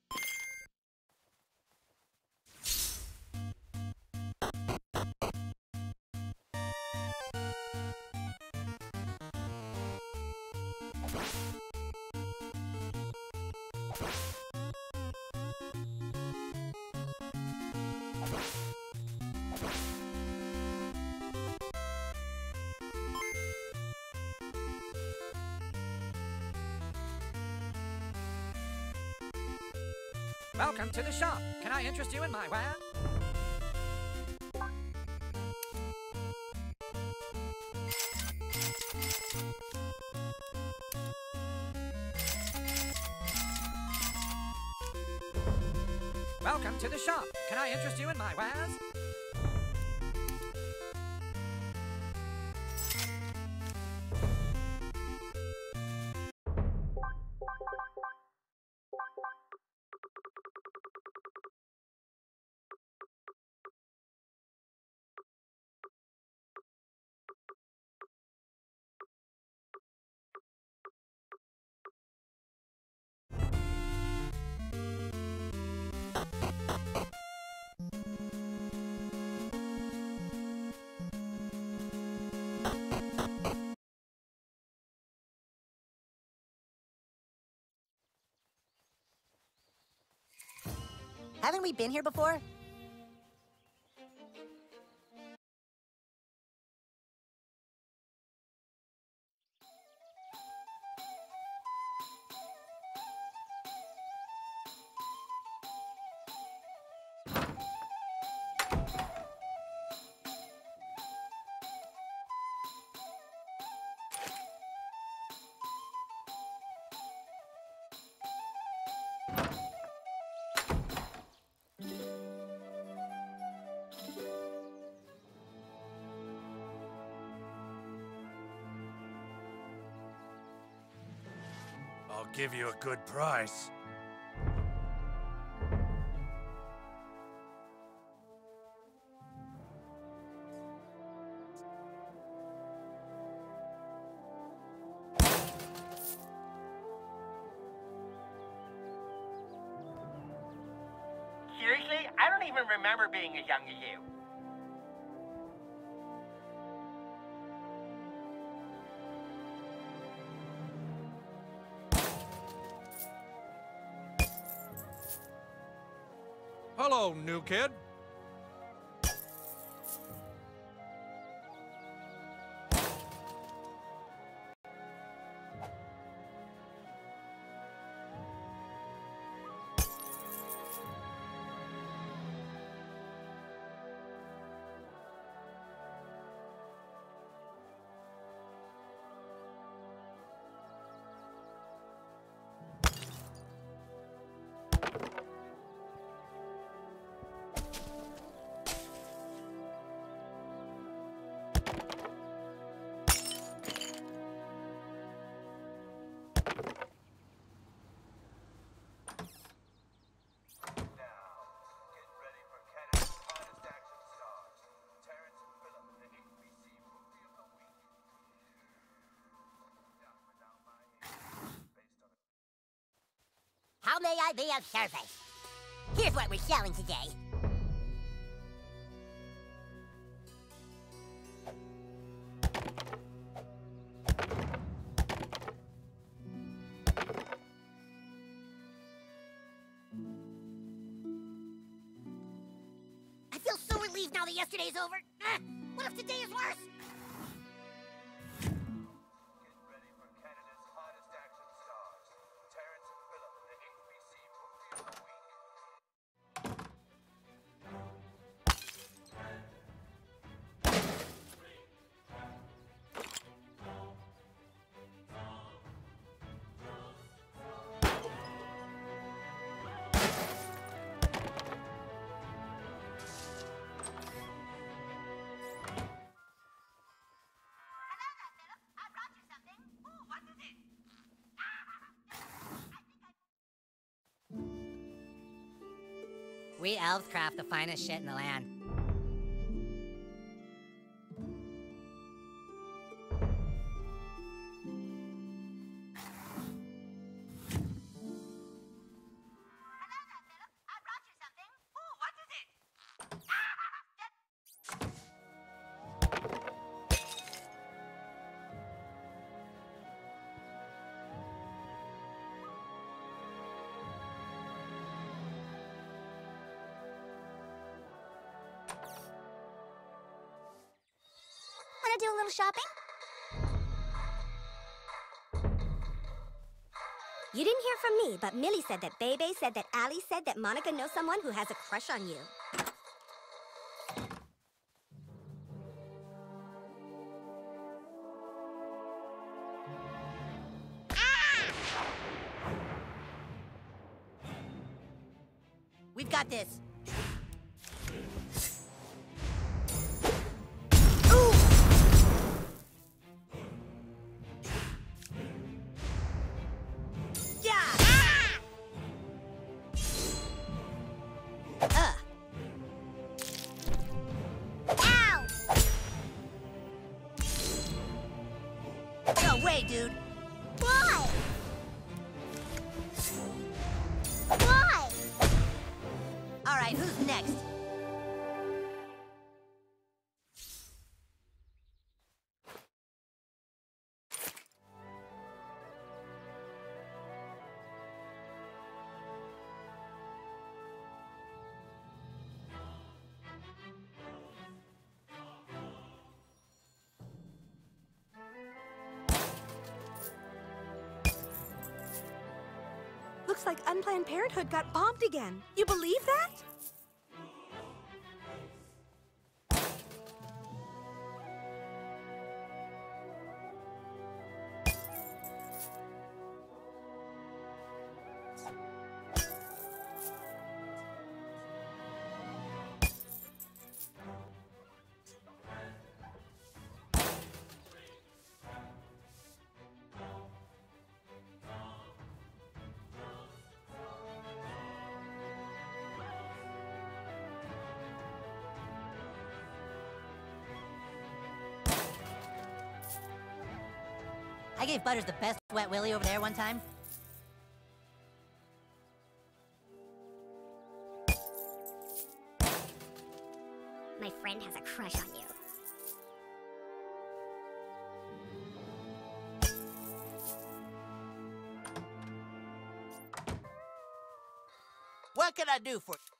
Welcome to the shop. Can I interest you in my wares? Welcome to the shop. Can I interest you in my wares? Haven't we been here before? I'll give you a good price. Seriously? I don't even remember being as young as you. Hello, new kid. How may I be of service? Here's what we're selling today. I feel so relieved now that yesterday's over. What if today is worse? We elves craft the finest shit in the land. Want to do a little shopping? You didn't hear from me, but Millie said that Bebe said that Allie said that Monica knows someone who has a crush on you. We've got this. Dude. Why? Why? All right, who's next? looks like Unplanned Parenthood got bombed again. You believe that? I gave Butters the best wet willy over there one time. My friend has a crush on you. What can I do for you?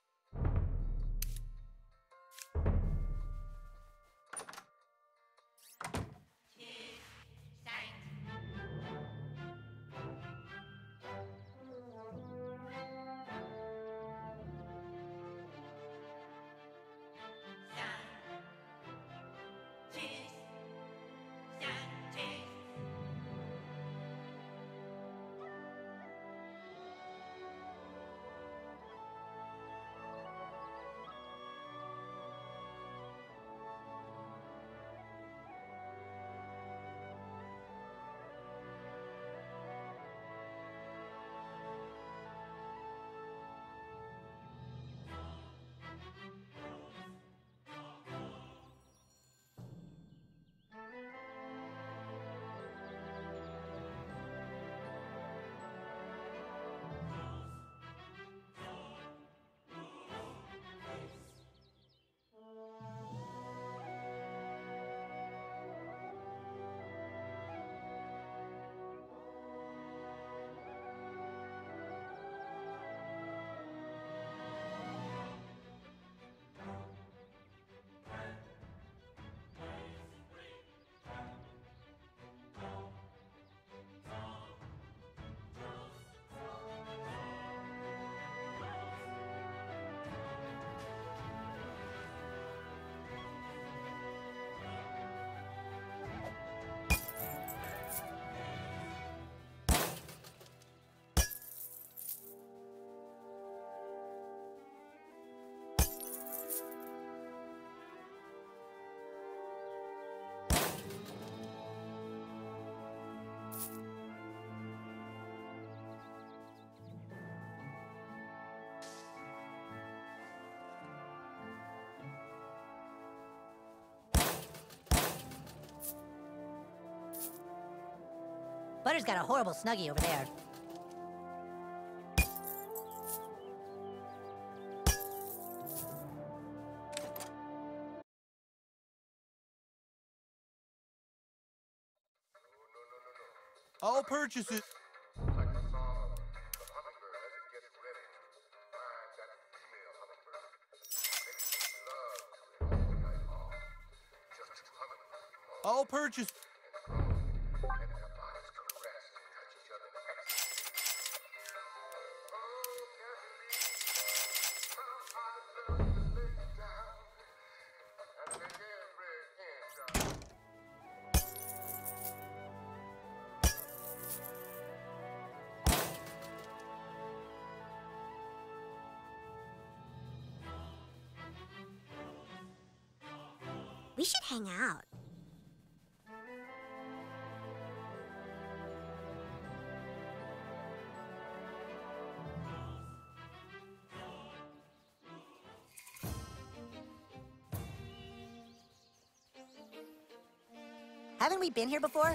Butters got a horrible snuggie over there. I'll purchase it. I'll purchase. We should hang out. Haven't we been here before?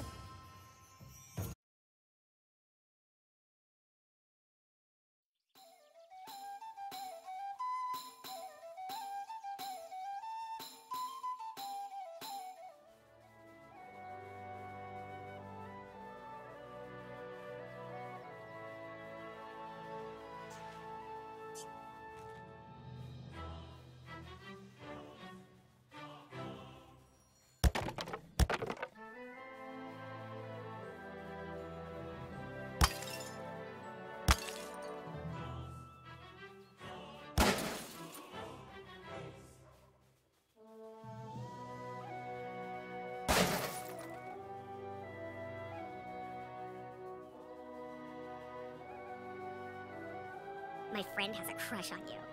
My friend has a crush on you.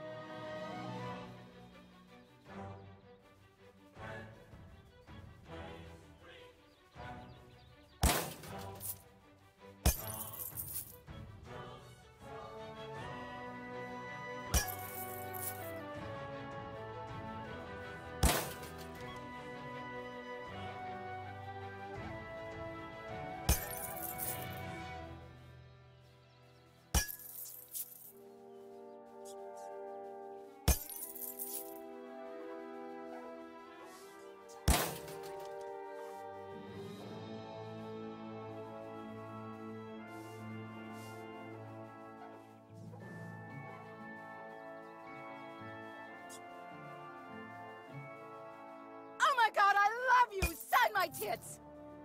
Oh my god, I love you! Sign my tits!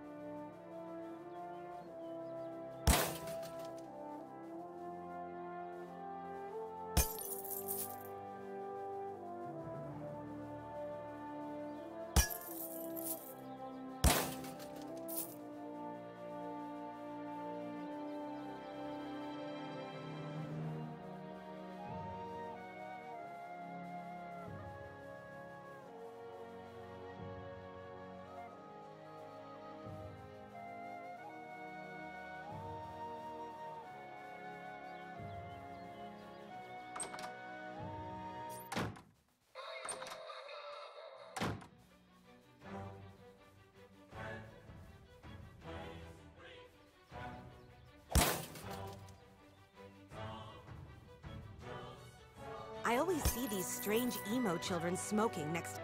I always see these strange emo children smoking next.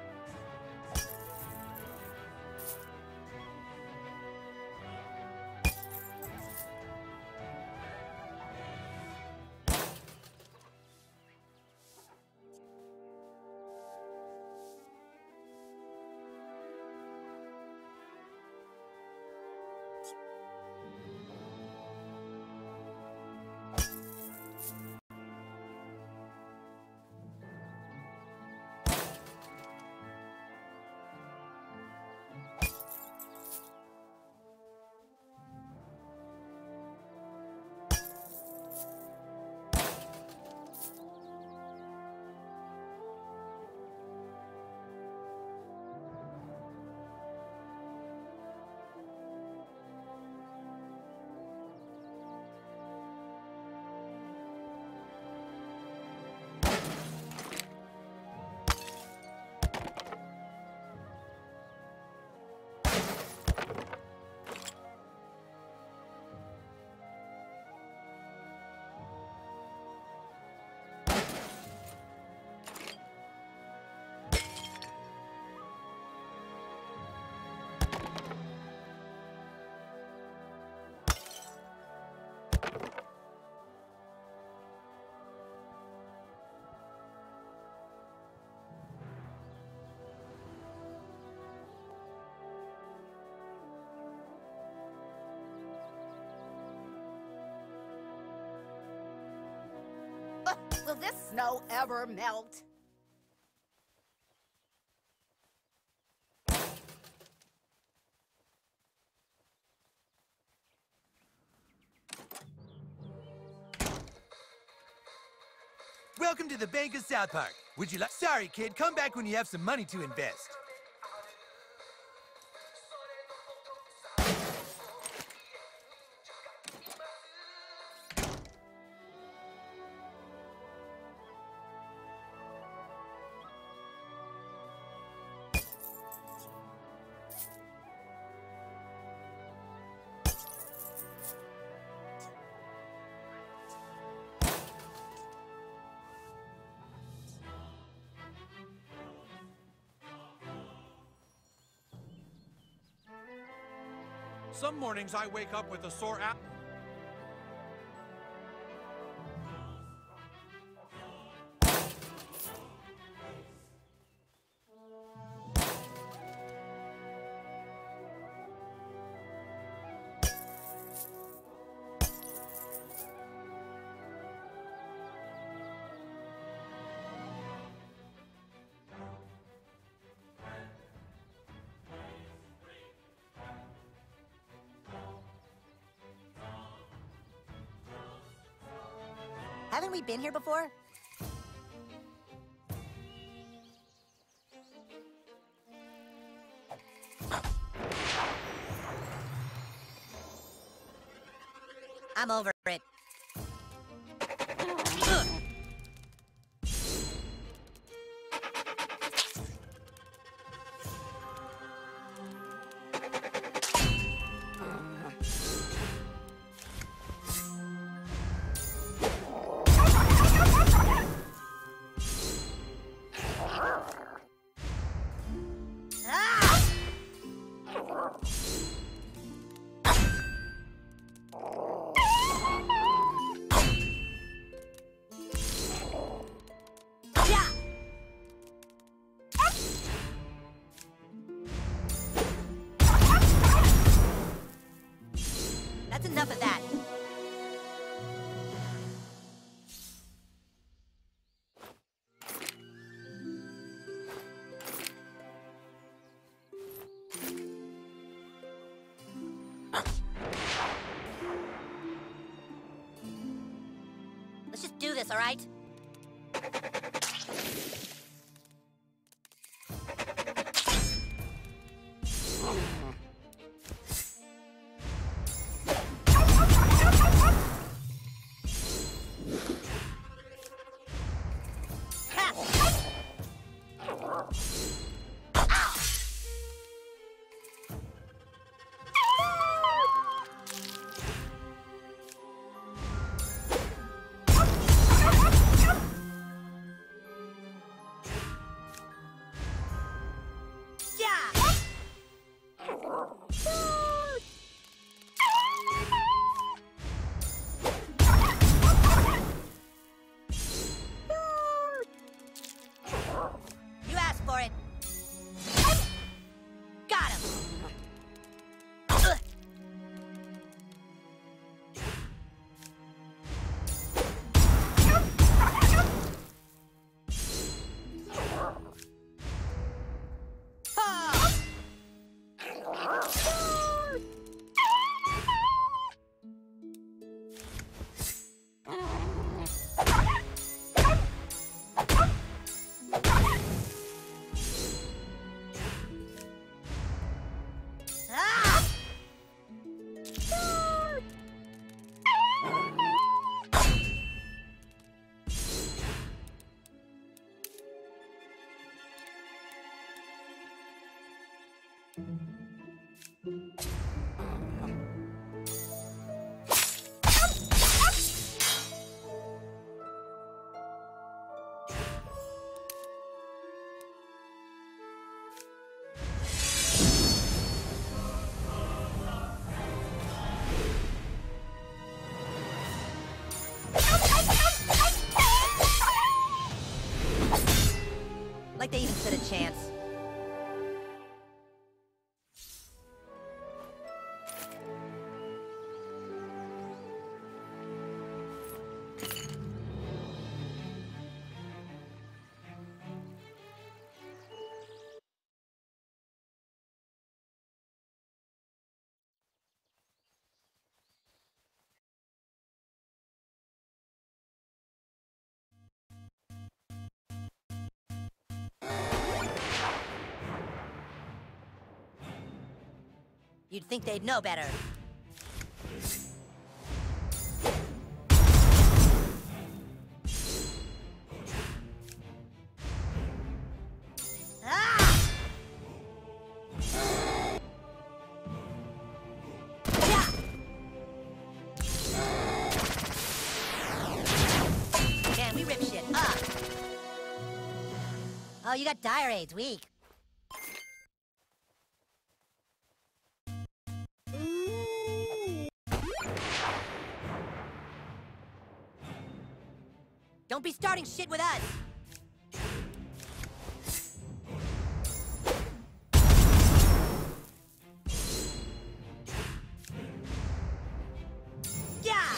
Will this snow ever melt? Welcome to the Bank of South Park. Would you like... Sorry, kid. Come back when you have some money to invest. Some mornings I wake up with a sore app. Haven't we been here before? I'm over it. That's enough of that. Let's just do this, all right? You asked for it. Got him. Like they even stood a chance. You'd think they'd know better. Ah! Yeah! Man, we rip shit up. Oh, you got dire aids, weak. Don't be starting shit with us! Yeah!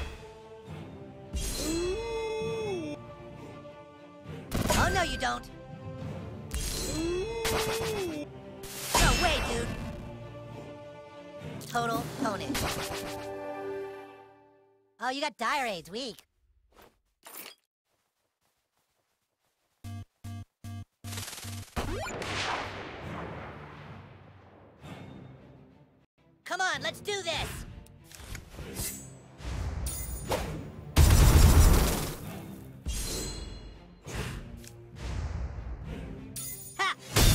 Oh, no, you don't. No way, dude. Total pwnage. Oh, you got dire aids, weak. Come on, let's do this! Ha!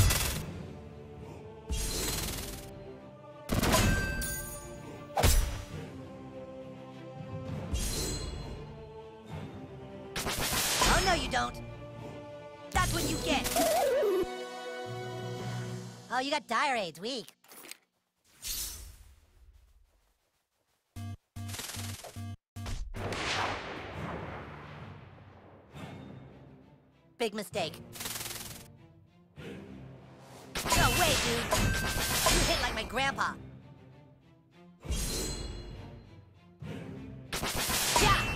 Oh, no, you don't. That's what you get. Oh, you got dire aids, weak. Big mistake. No way, dude. You hit like my grandpa. Yeah!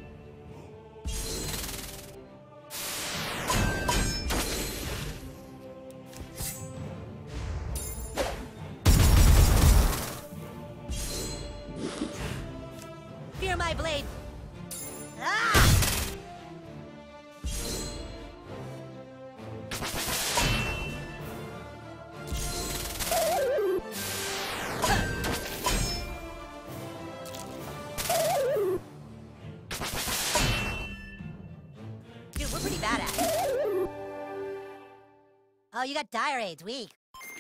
Fear my blade. Ah! Dude, we're pretty bad at it. Oh, you got dire aids, weak.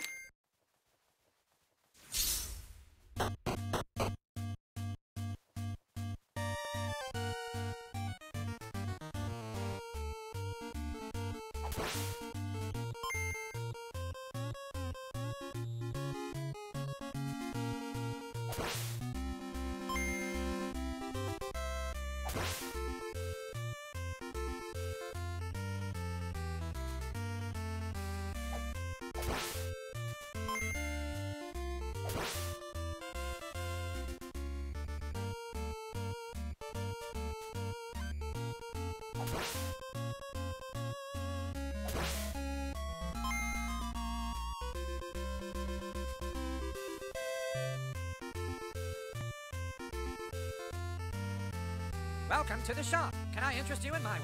Welcome to the shop. Can I interest you in my...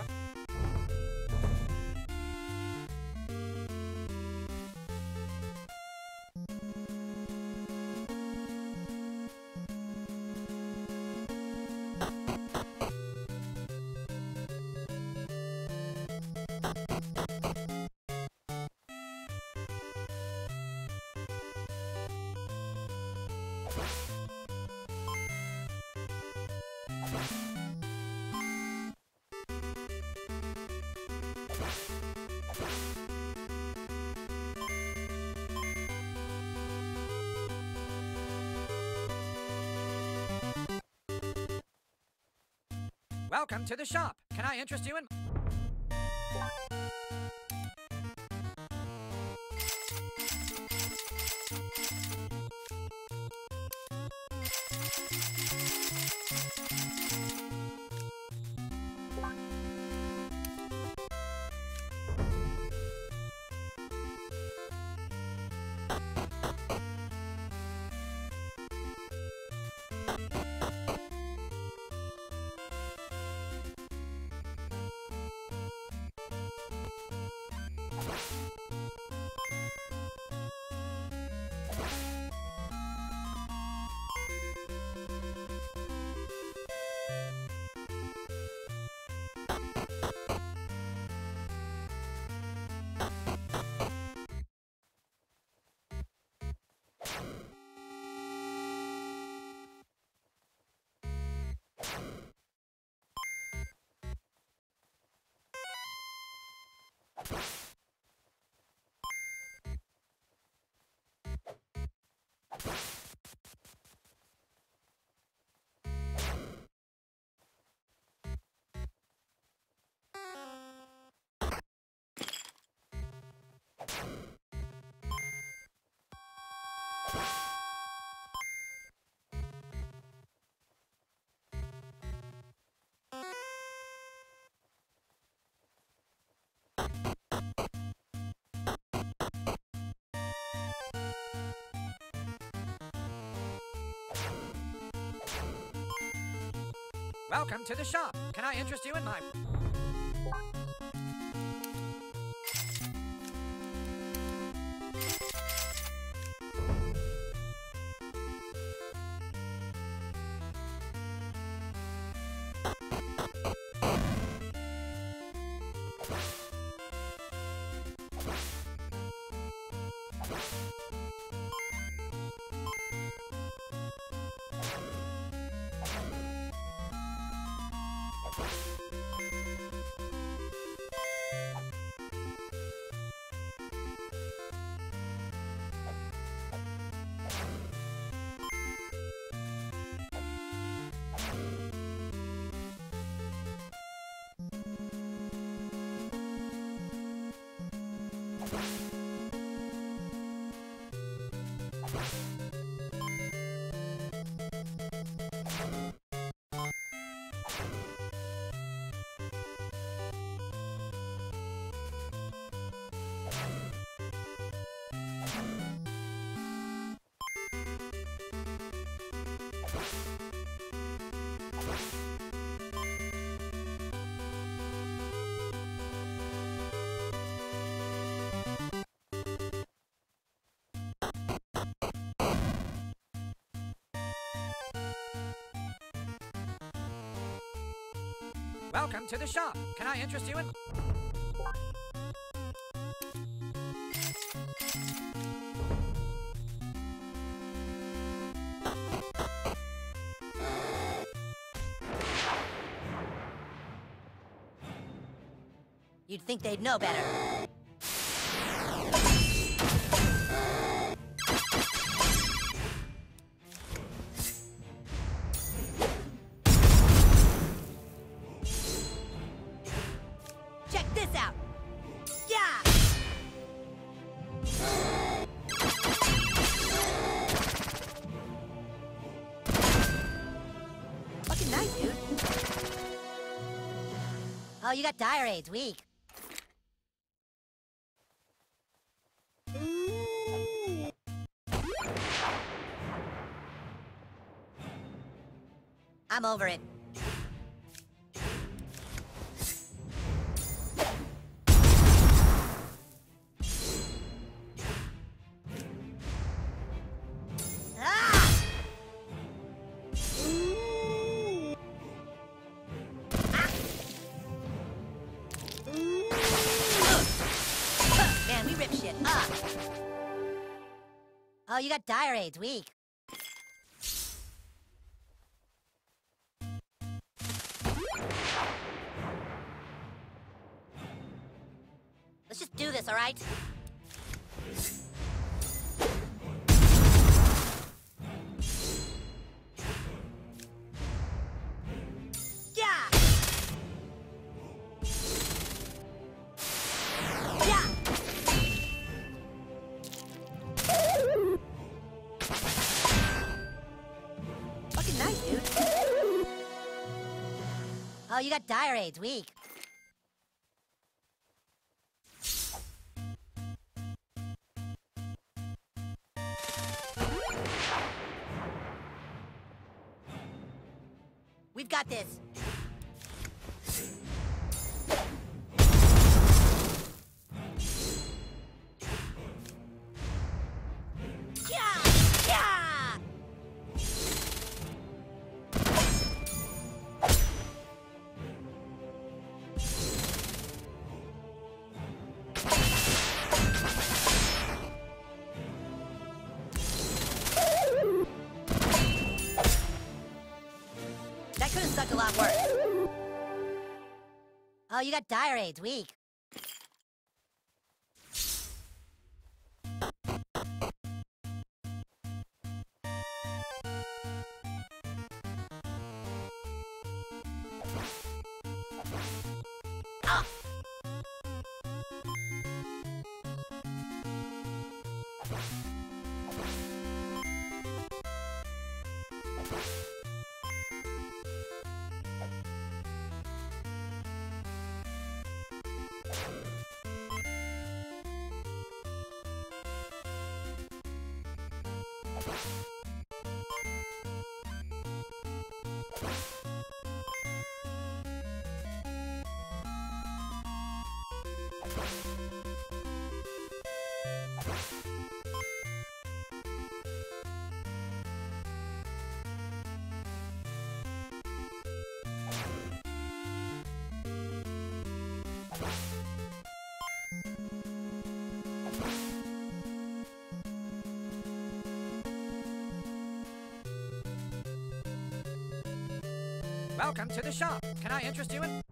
Welcome to the shop. Can I interest you in... Welcome to the shop. Can I interest you in my... Welcome to the shop. Can I interest you in... You'd think they'd know better. Check this out. Yeah! Looking nice, dude. Oh, you got dire aids, weak. I'm over it. Ah! Man, we rip shit up. Oh, you got dire aids, weak. Let's just do this, all right? Yeah! Yeah! Fucking nice, dude. Oh, you got dire aids, weak. We've got this. Yeah! Yeah! That could have stuck a lot worse. Oh, you got dire aids, weak. Ah! Welcome to the shop. Can I interest you in...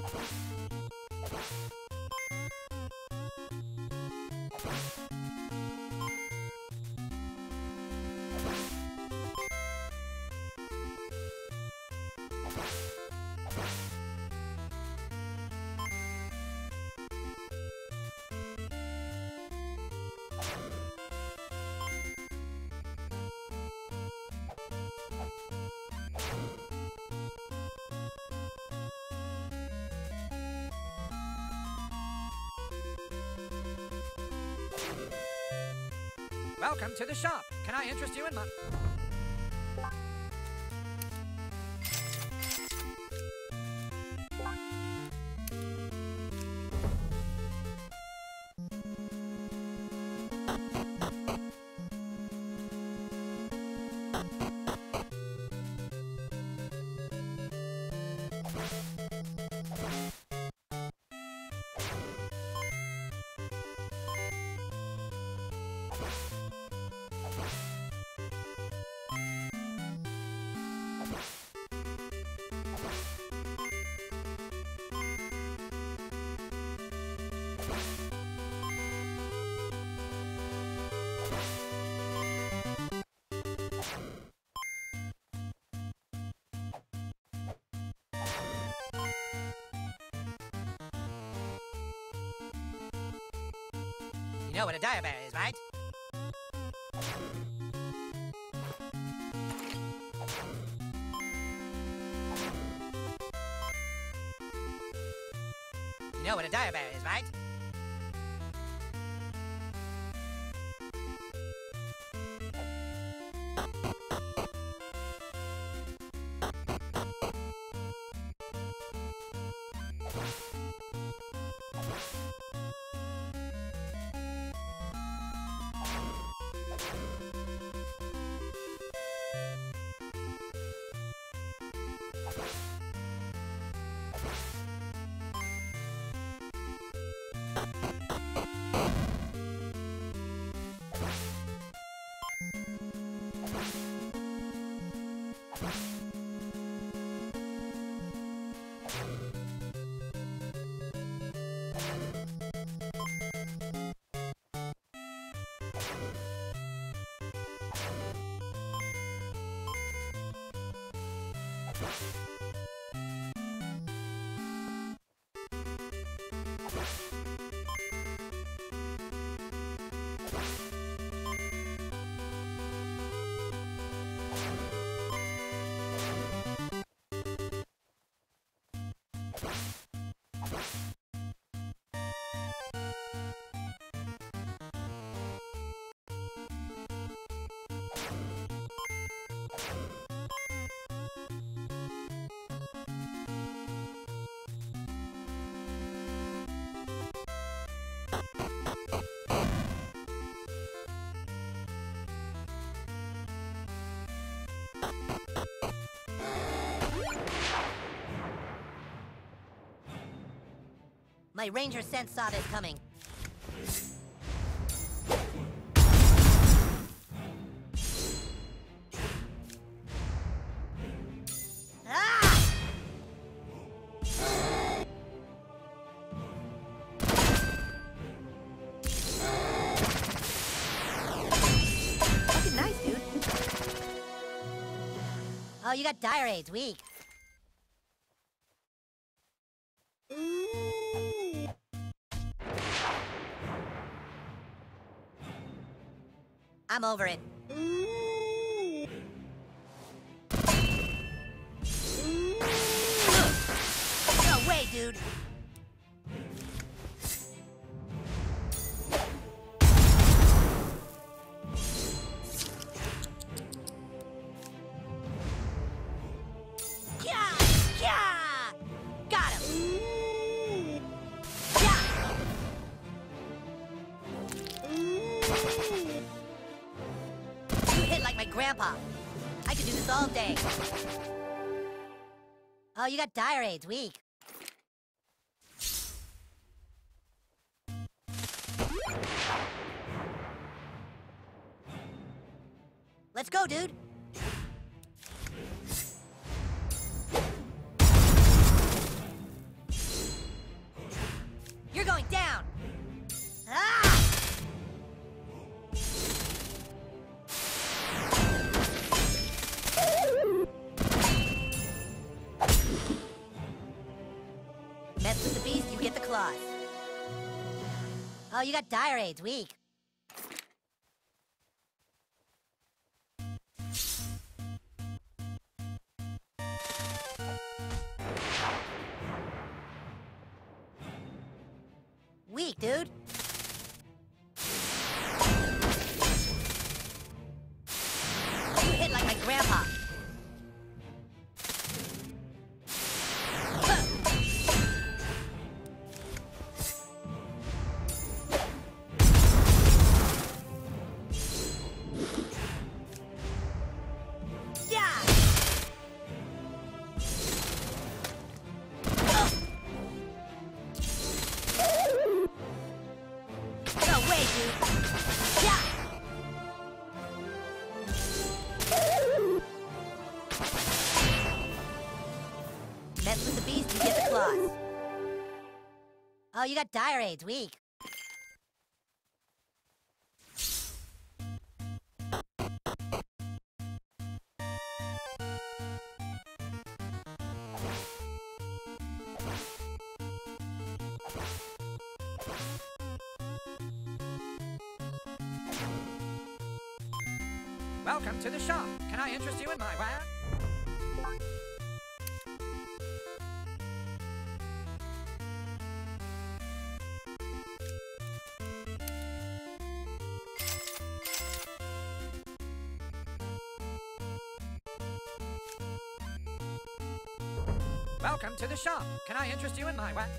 Welcome to the shop. Can I interest you in my... You know what a dire bear is, right? You know what a dire bear is, right? My ranger sense saw this coming. Ah! Looking nice, dude. Oh, you got dire aids, weak. I'm over it. No way, dude. Got him. You hit like my grandpa. I could do this all day. Oh, you got dire aids, weak. Let's go, dude. Oh, you got dire aids. Weak. Weak, dude. You hit like my grandpa. Mess with the beast, you get the claws. Oh, you got dire aids. Weak. Welcome to the shop. Can I interest you in my wire? Welcome to the shop. Can I interest you in my wire?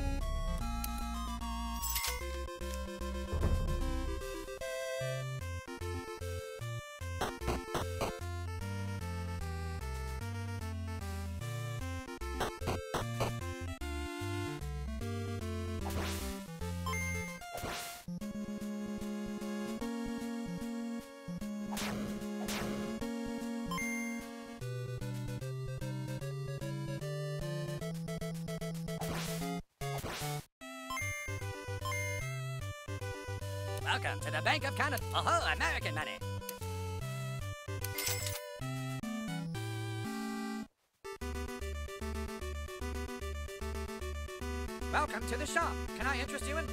Welcome to the Bank of Canada. Oh, American money. Welcome to the shop. Can I interest you in...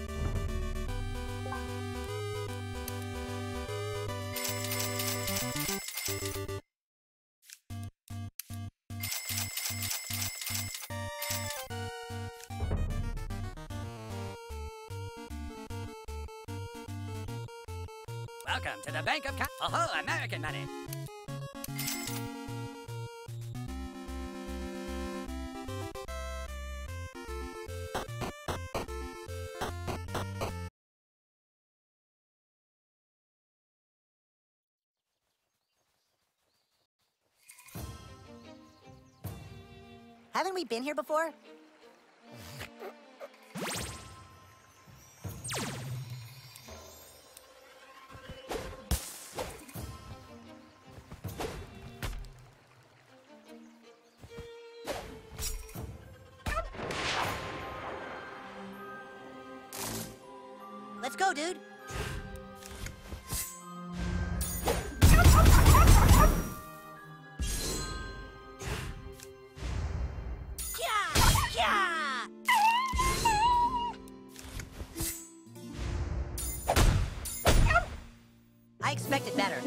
Welcome to the Bank of Canada. Oh, American money. Haven't we been here before? Let's go, dude. I expected better.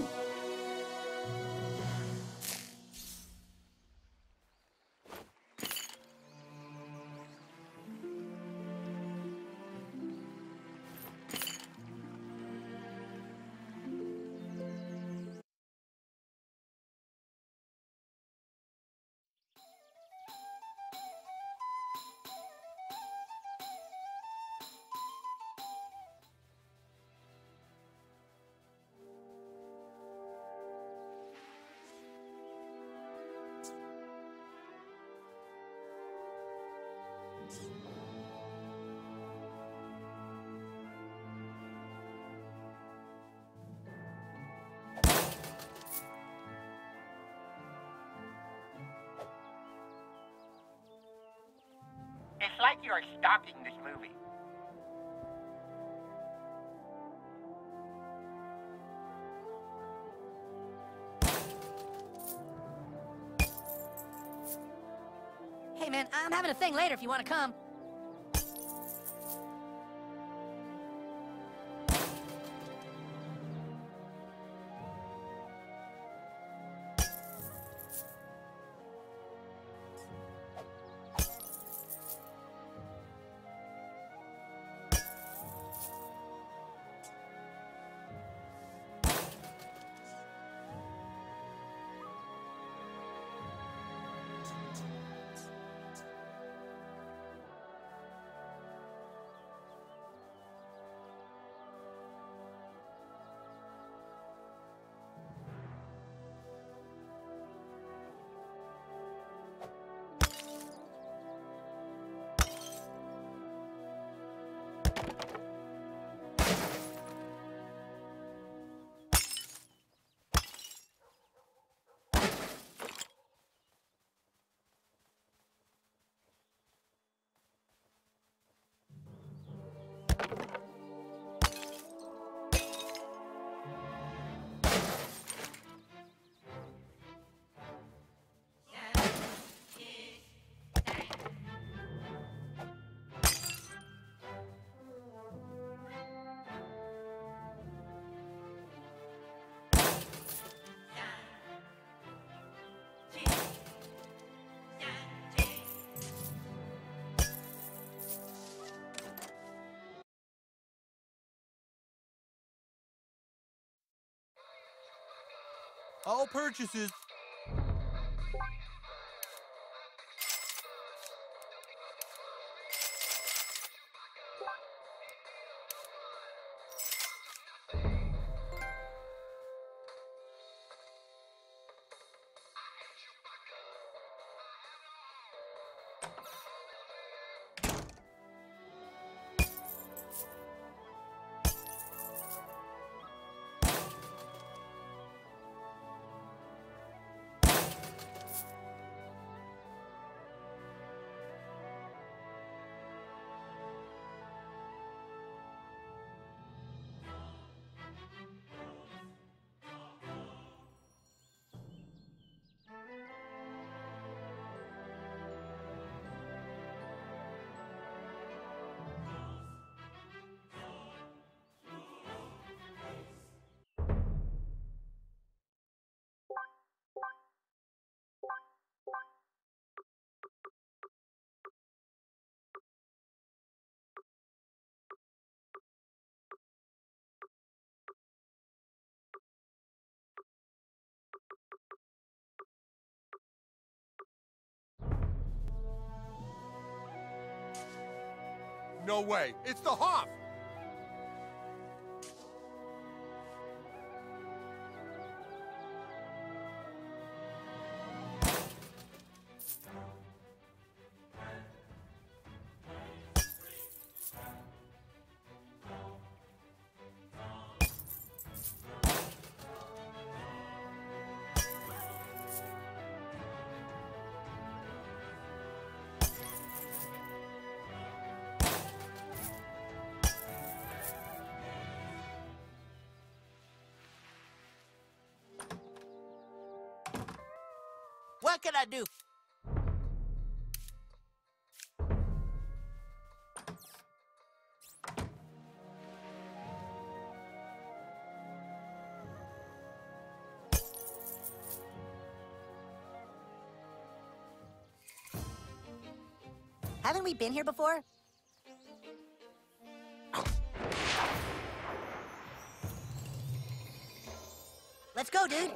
It's like you're stalking this movie. Hey, man, I'm having a thing later if you want to come. All purchases. No way. It's the Hoff. What can I do? Haven't we been here before? Let's go, dude.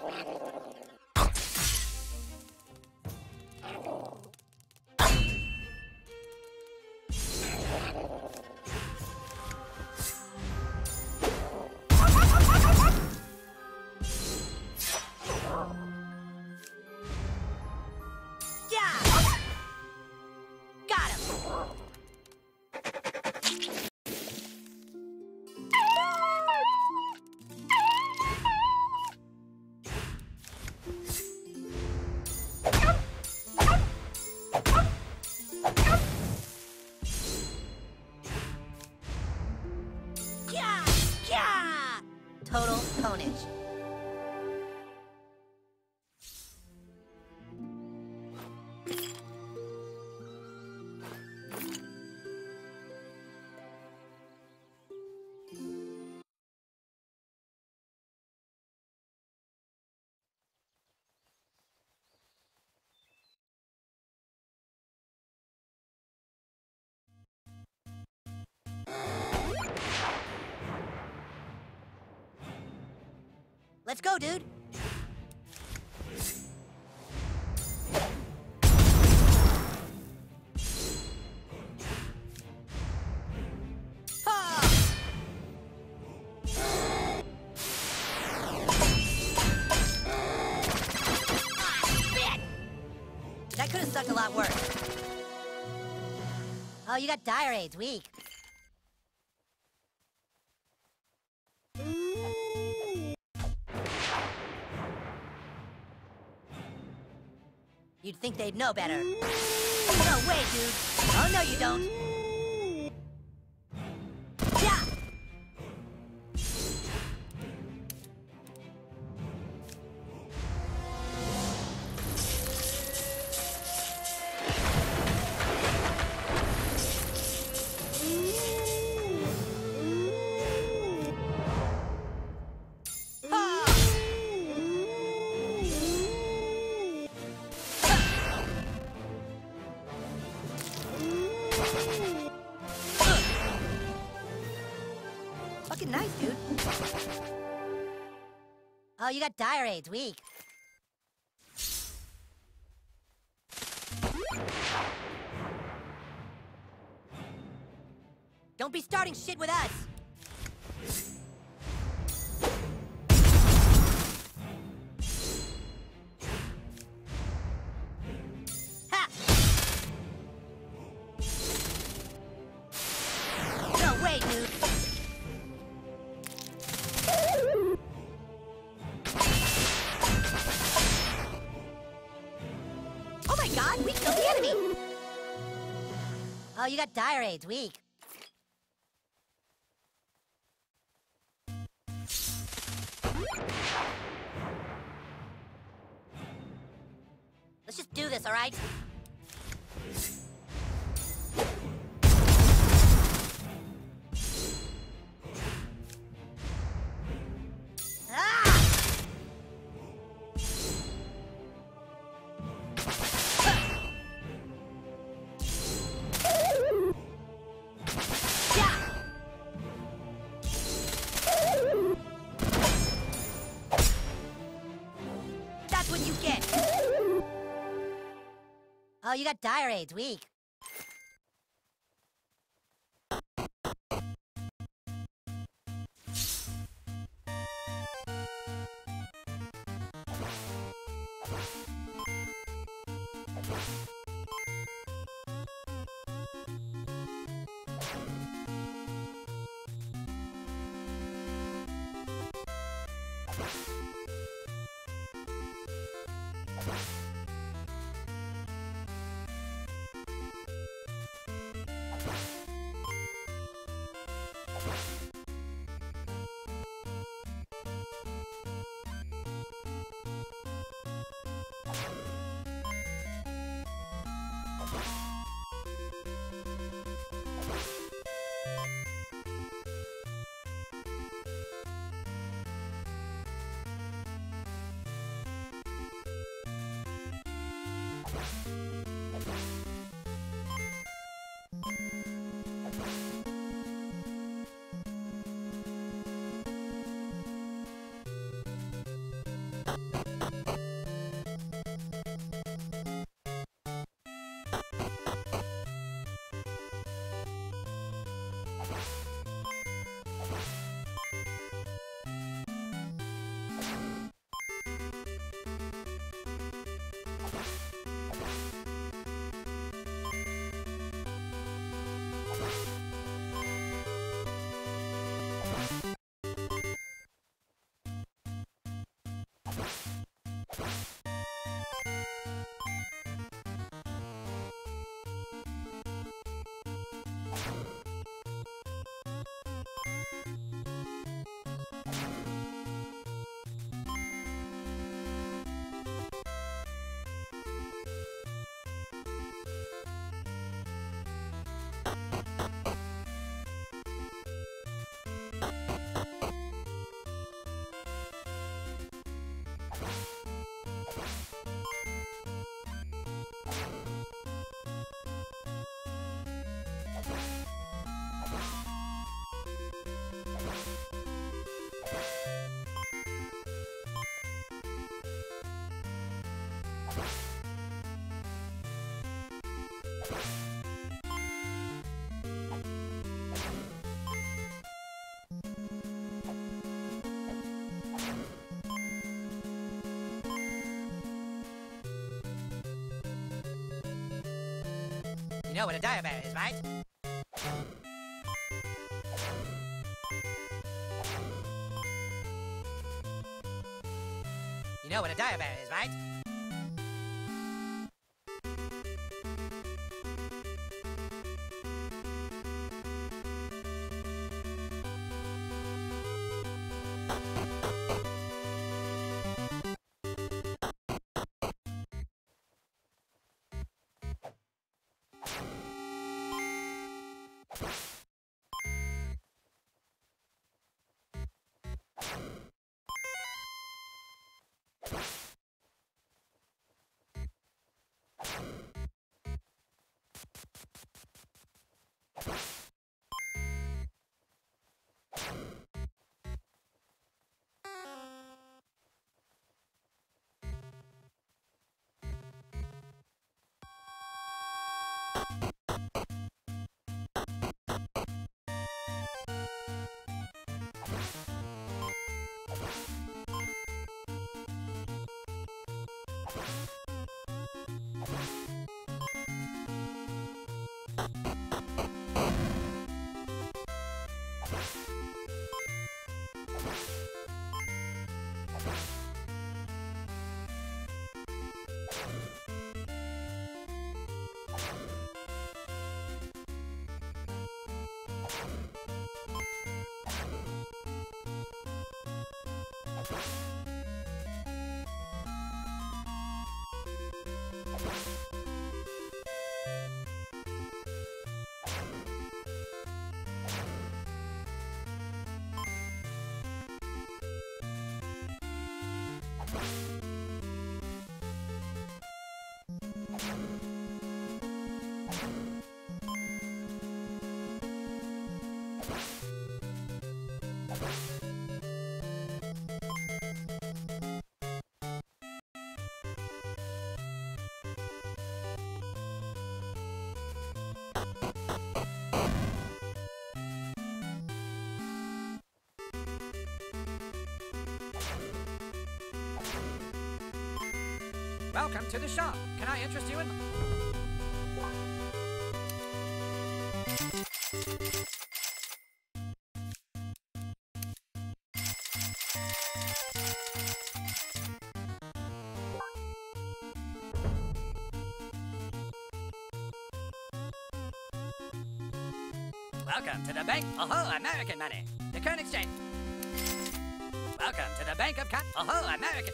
Total conage. Let's go, dude. That could have sucked a lot worse. Oh, you got dire AIDS. Weak. You'd think they'd know better. No way, dude. Oh, no, you don't. Yeah! Fucking nice, dude. Oh, you got dire AIDS. Weak. Don't be starting shit with us. Ha! No way, dude. Oh my god, we killed the enemy! Oh, you got dire AIDS. Weak. Let's just do this, all right? Ah! That's what you get. Oh, you got dire AIDS. Weak. You know what a diabear is, right? You know what a diabear is, right? Welcome to the shop. Can I interest you in... Welcome to the bank. Oh, American money. The current exchange. Welcome to the Bank of Oh, American.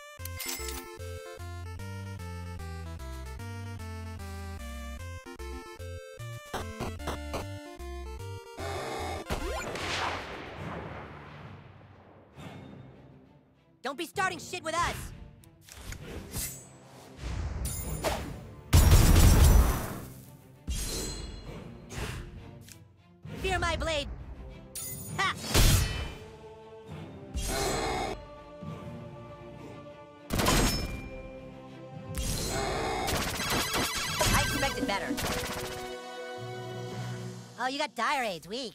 Don't be starting shit with us! Fear my blade! Ha! I expected better. Oh, you got dire aids, weak.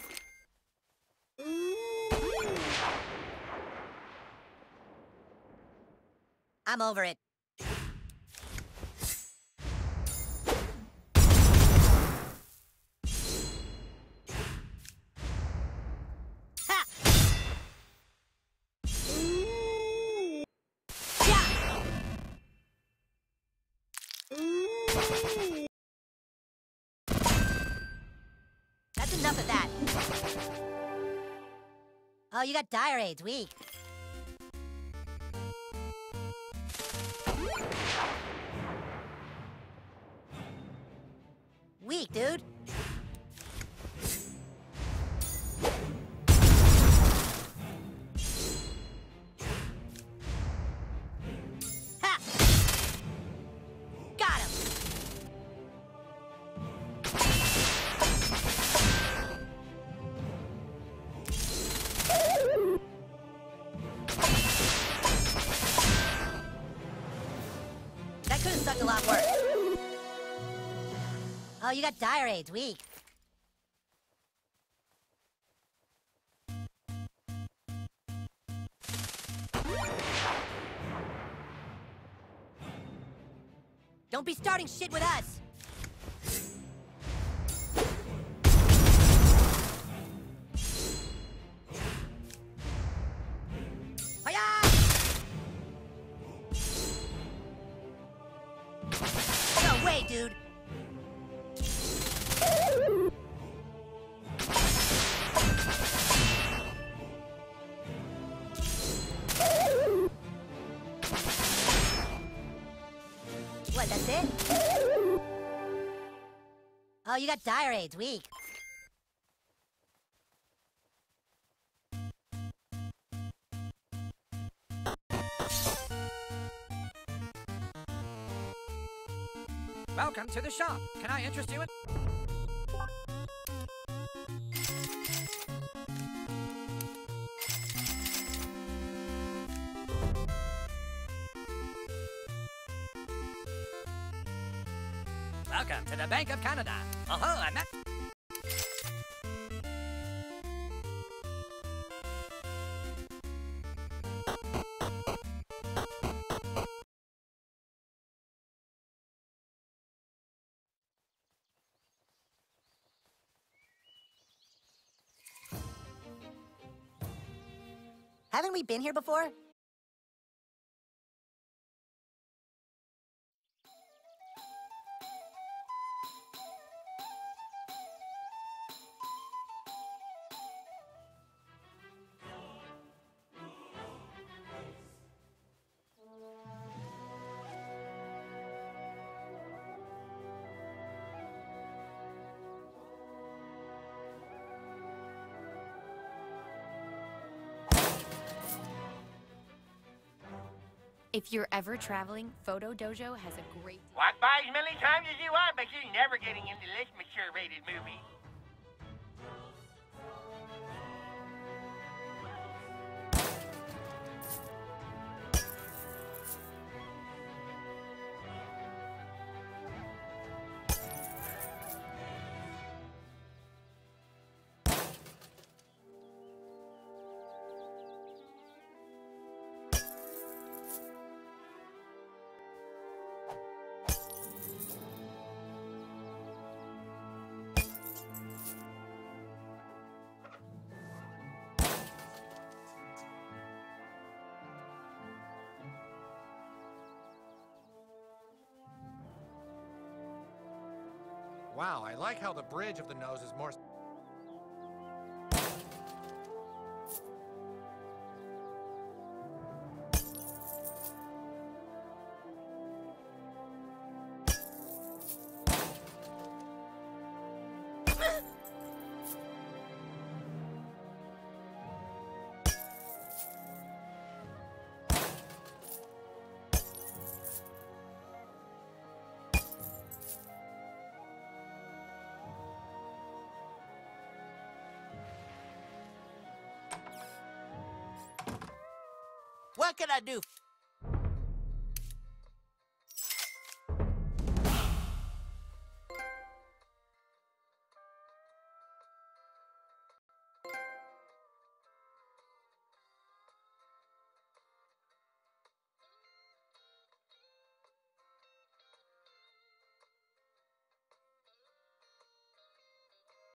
I'm over it. Ha! Yeah! That's enough of that. Oh, you got dire aids, weak. Weak, dude. Ha! Got him. That could have sucked a lot worse. Oh, you got dire aids, weak. Don't be starting shit with us! way, dude. What, that's it? Oh, you got dire aids, weak. Welcome to the shop. Can I interest you in? Welcome to the Bank of Canada. Oh, I'm at... Haven't we been here before? If you're ever traveling, Photo Dojo has a great... Walk by as many times as you want, but you're never getting into this mature-rated movie. Wow, I like how the bridge of the nose is more... What can I do?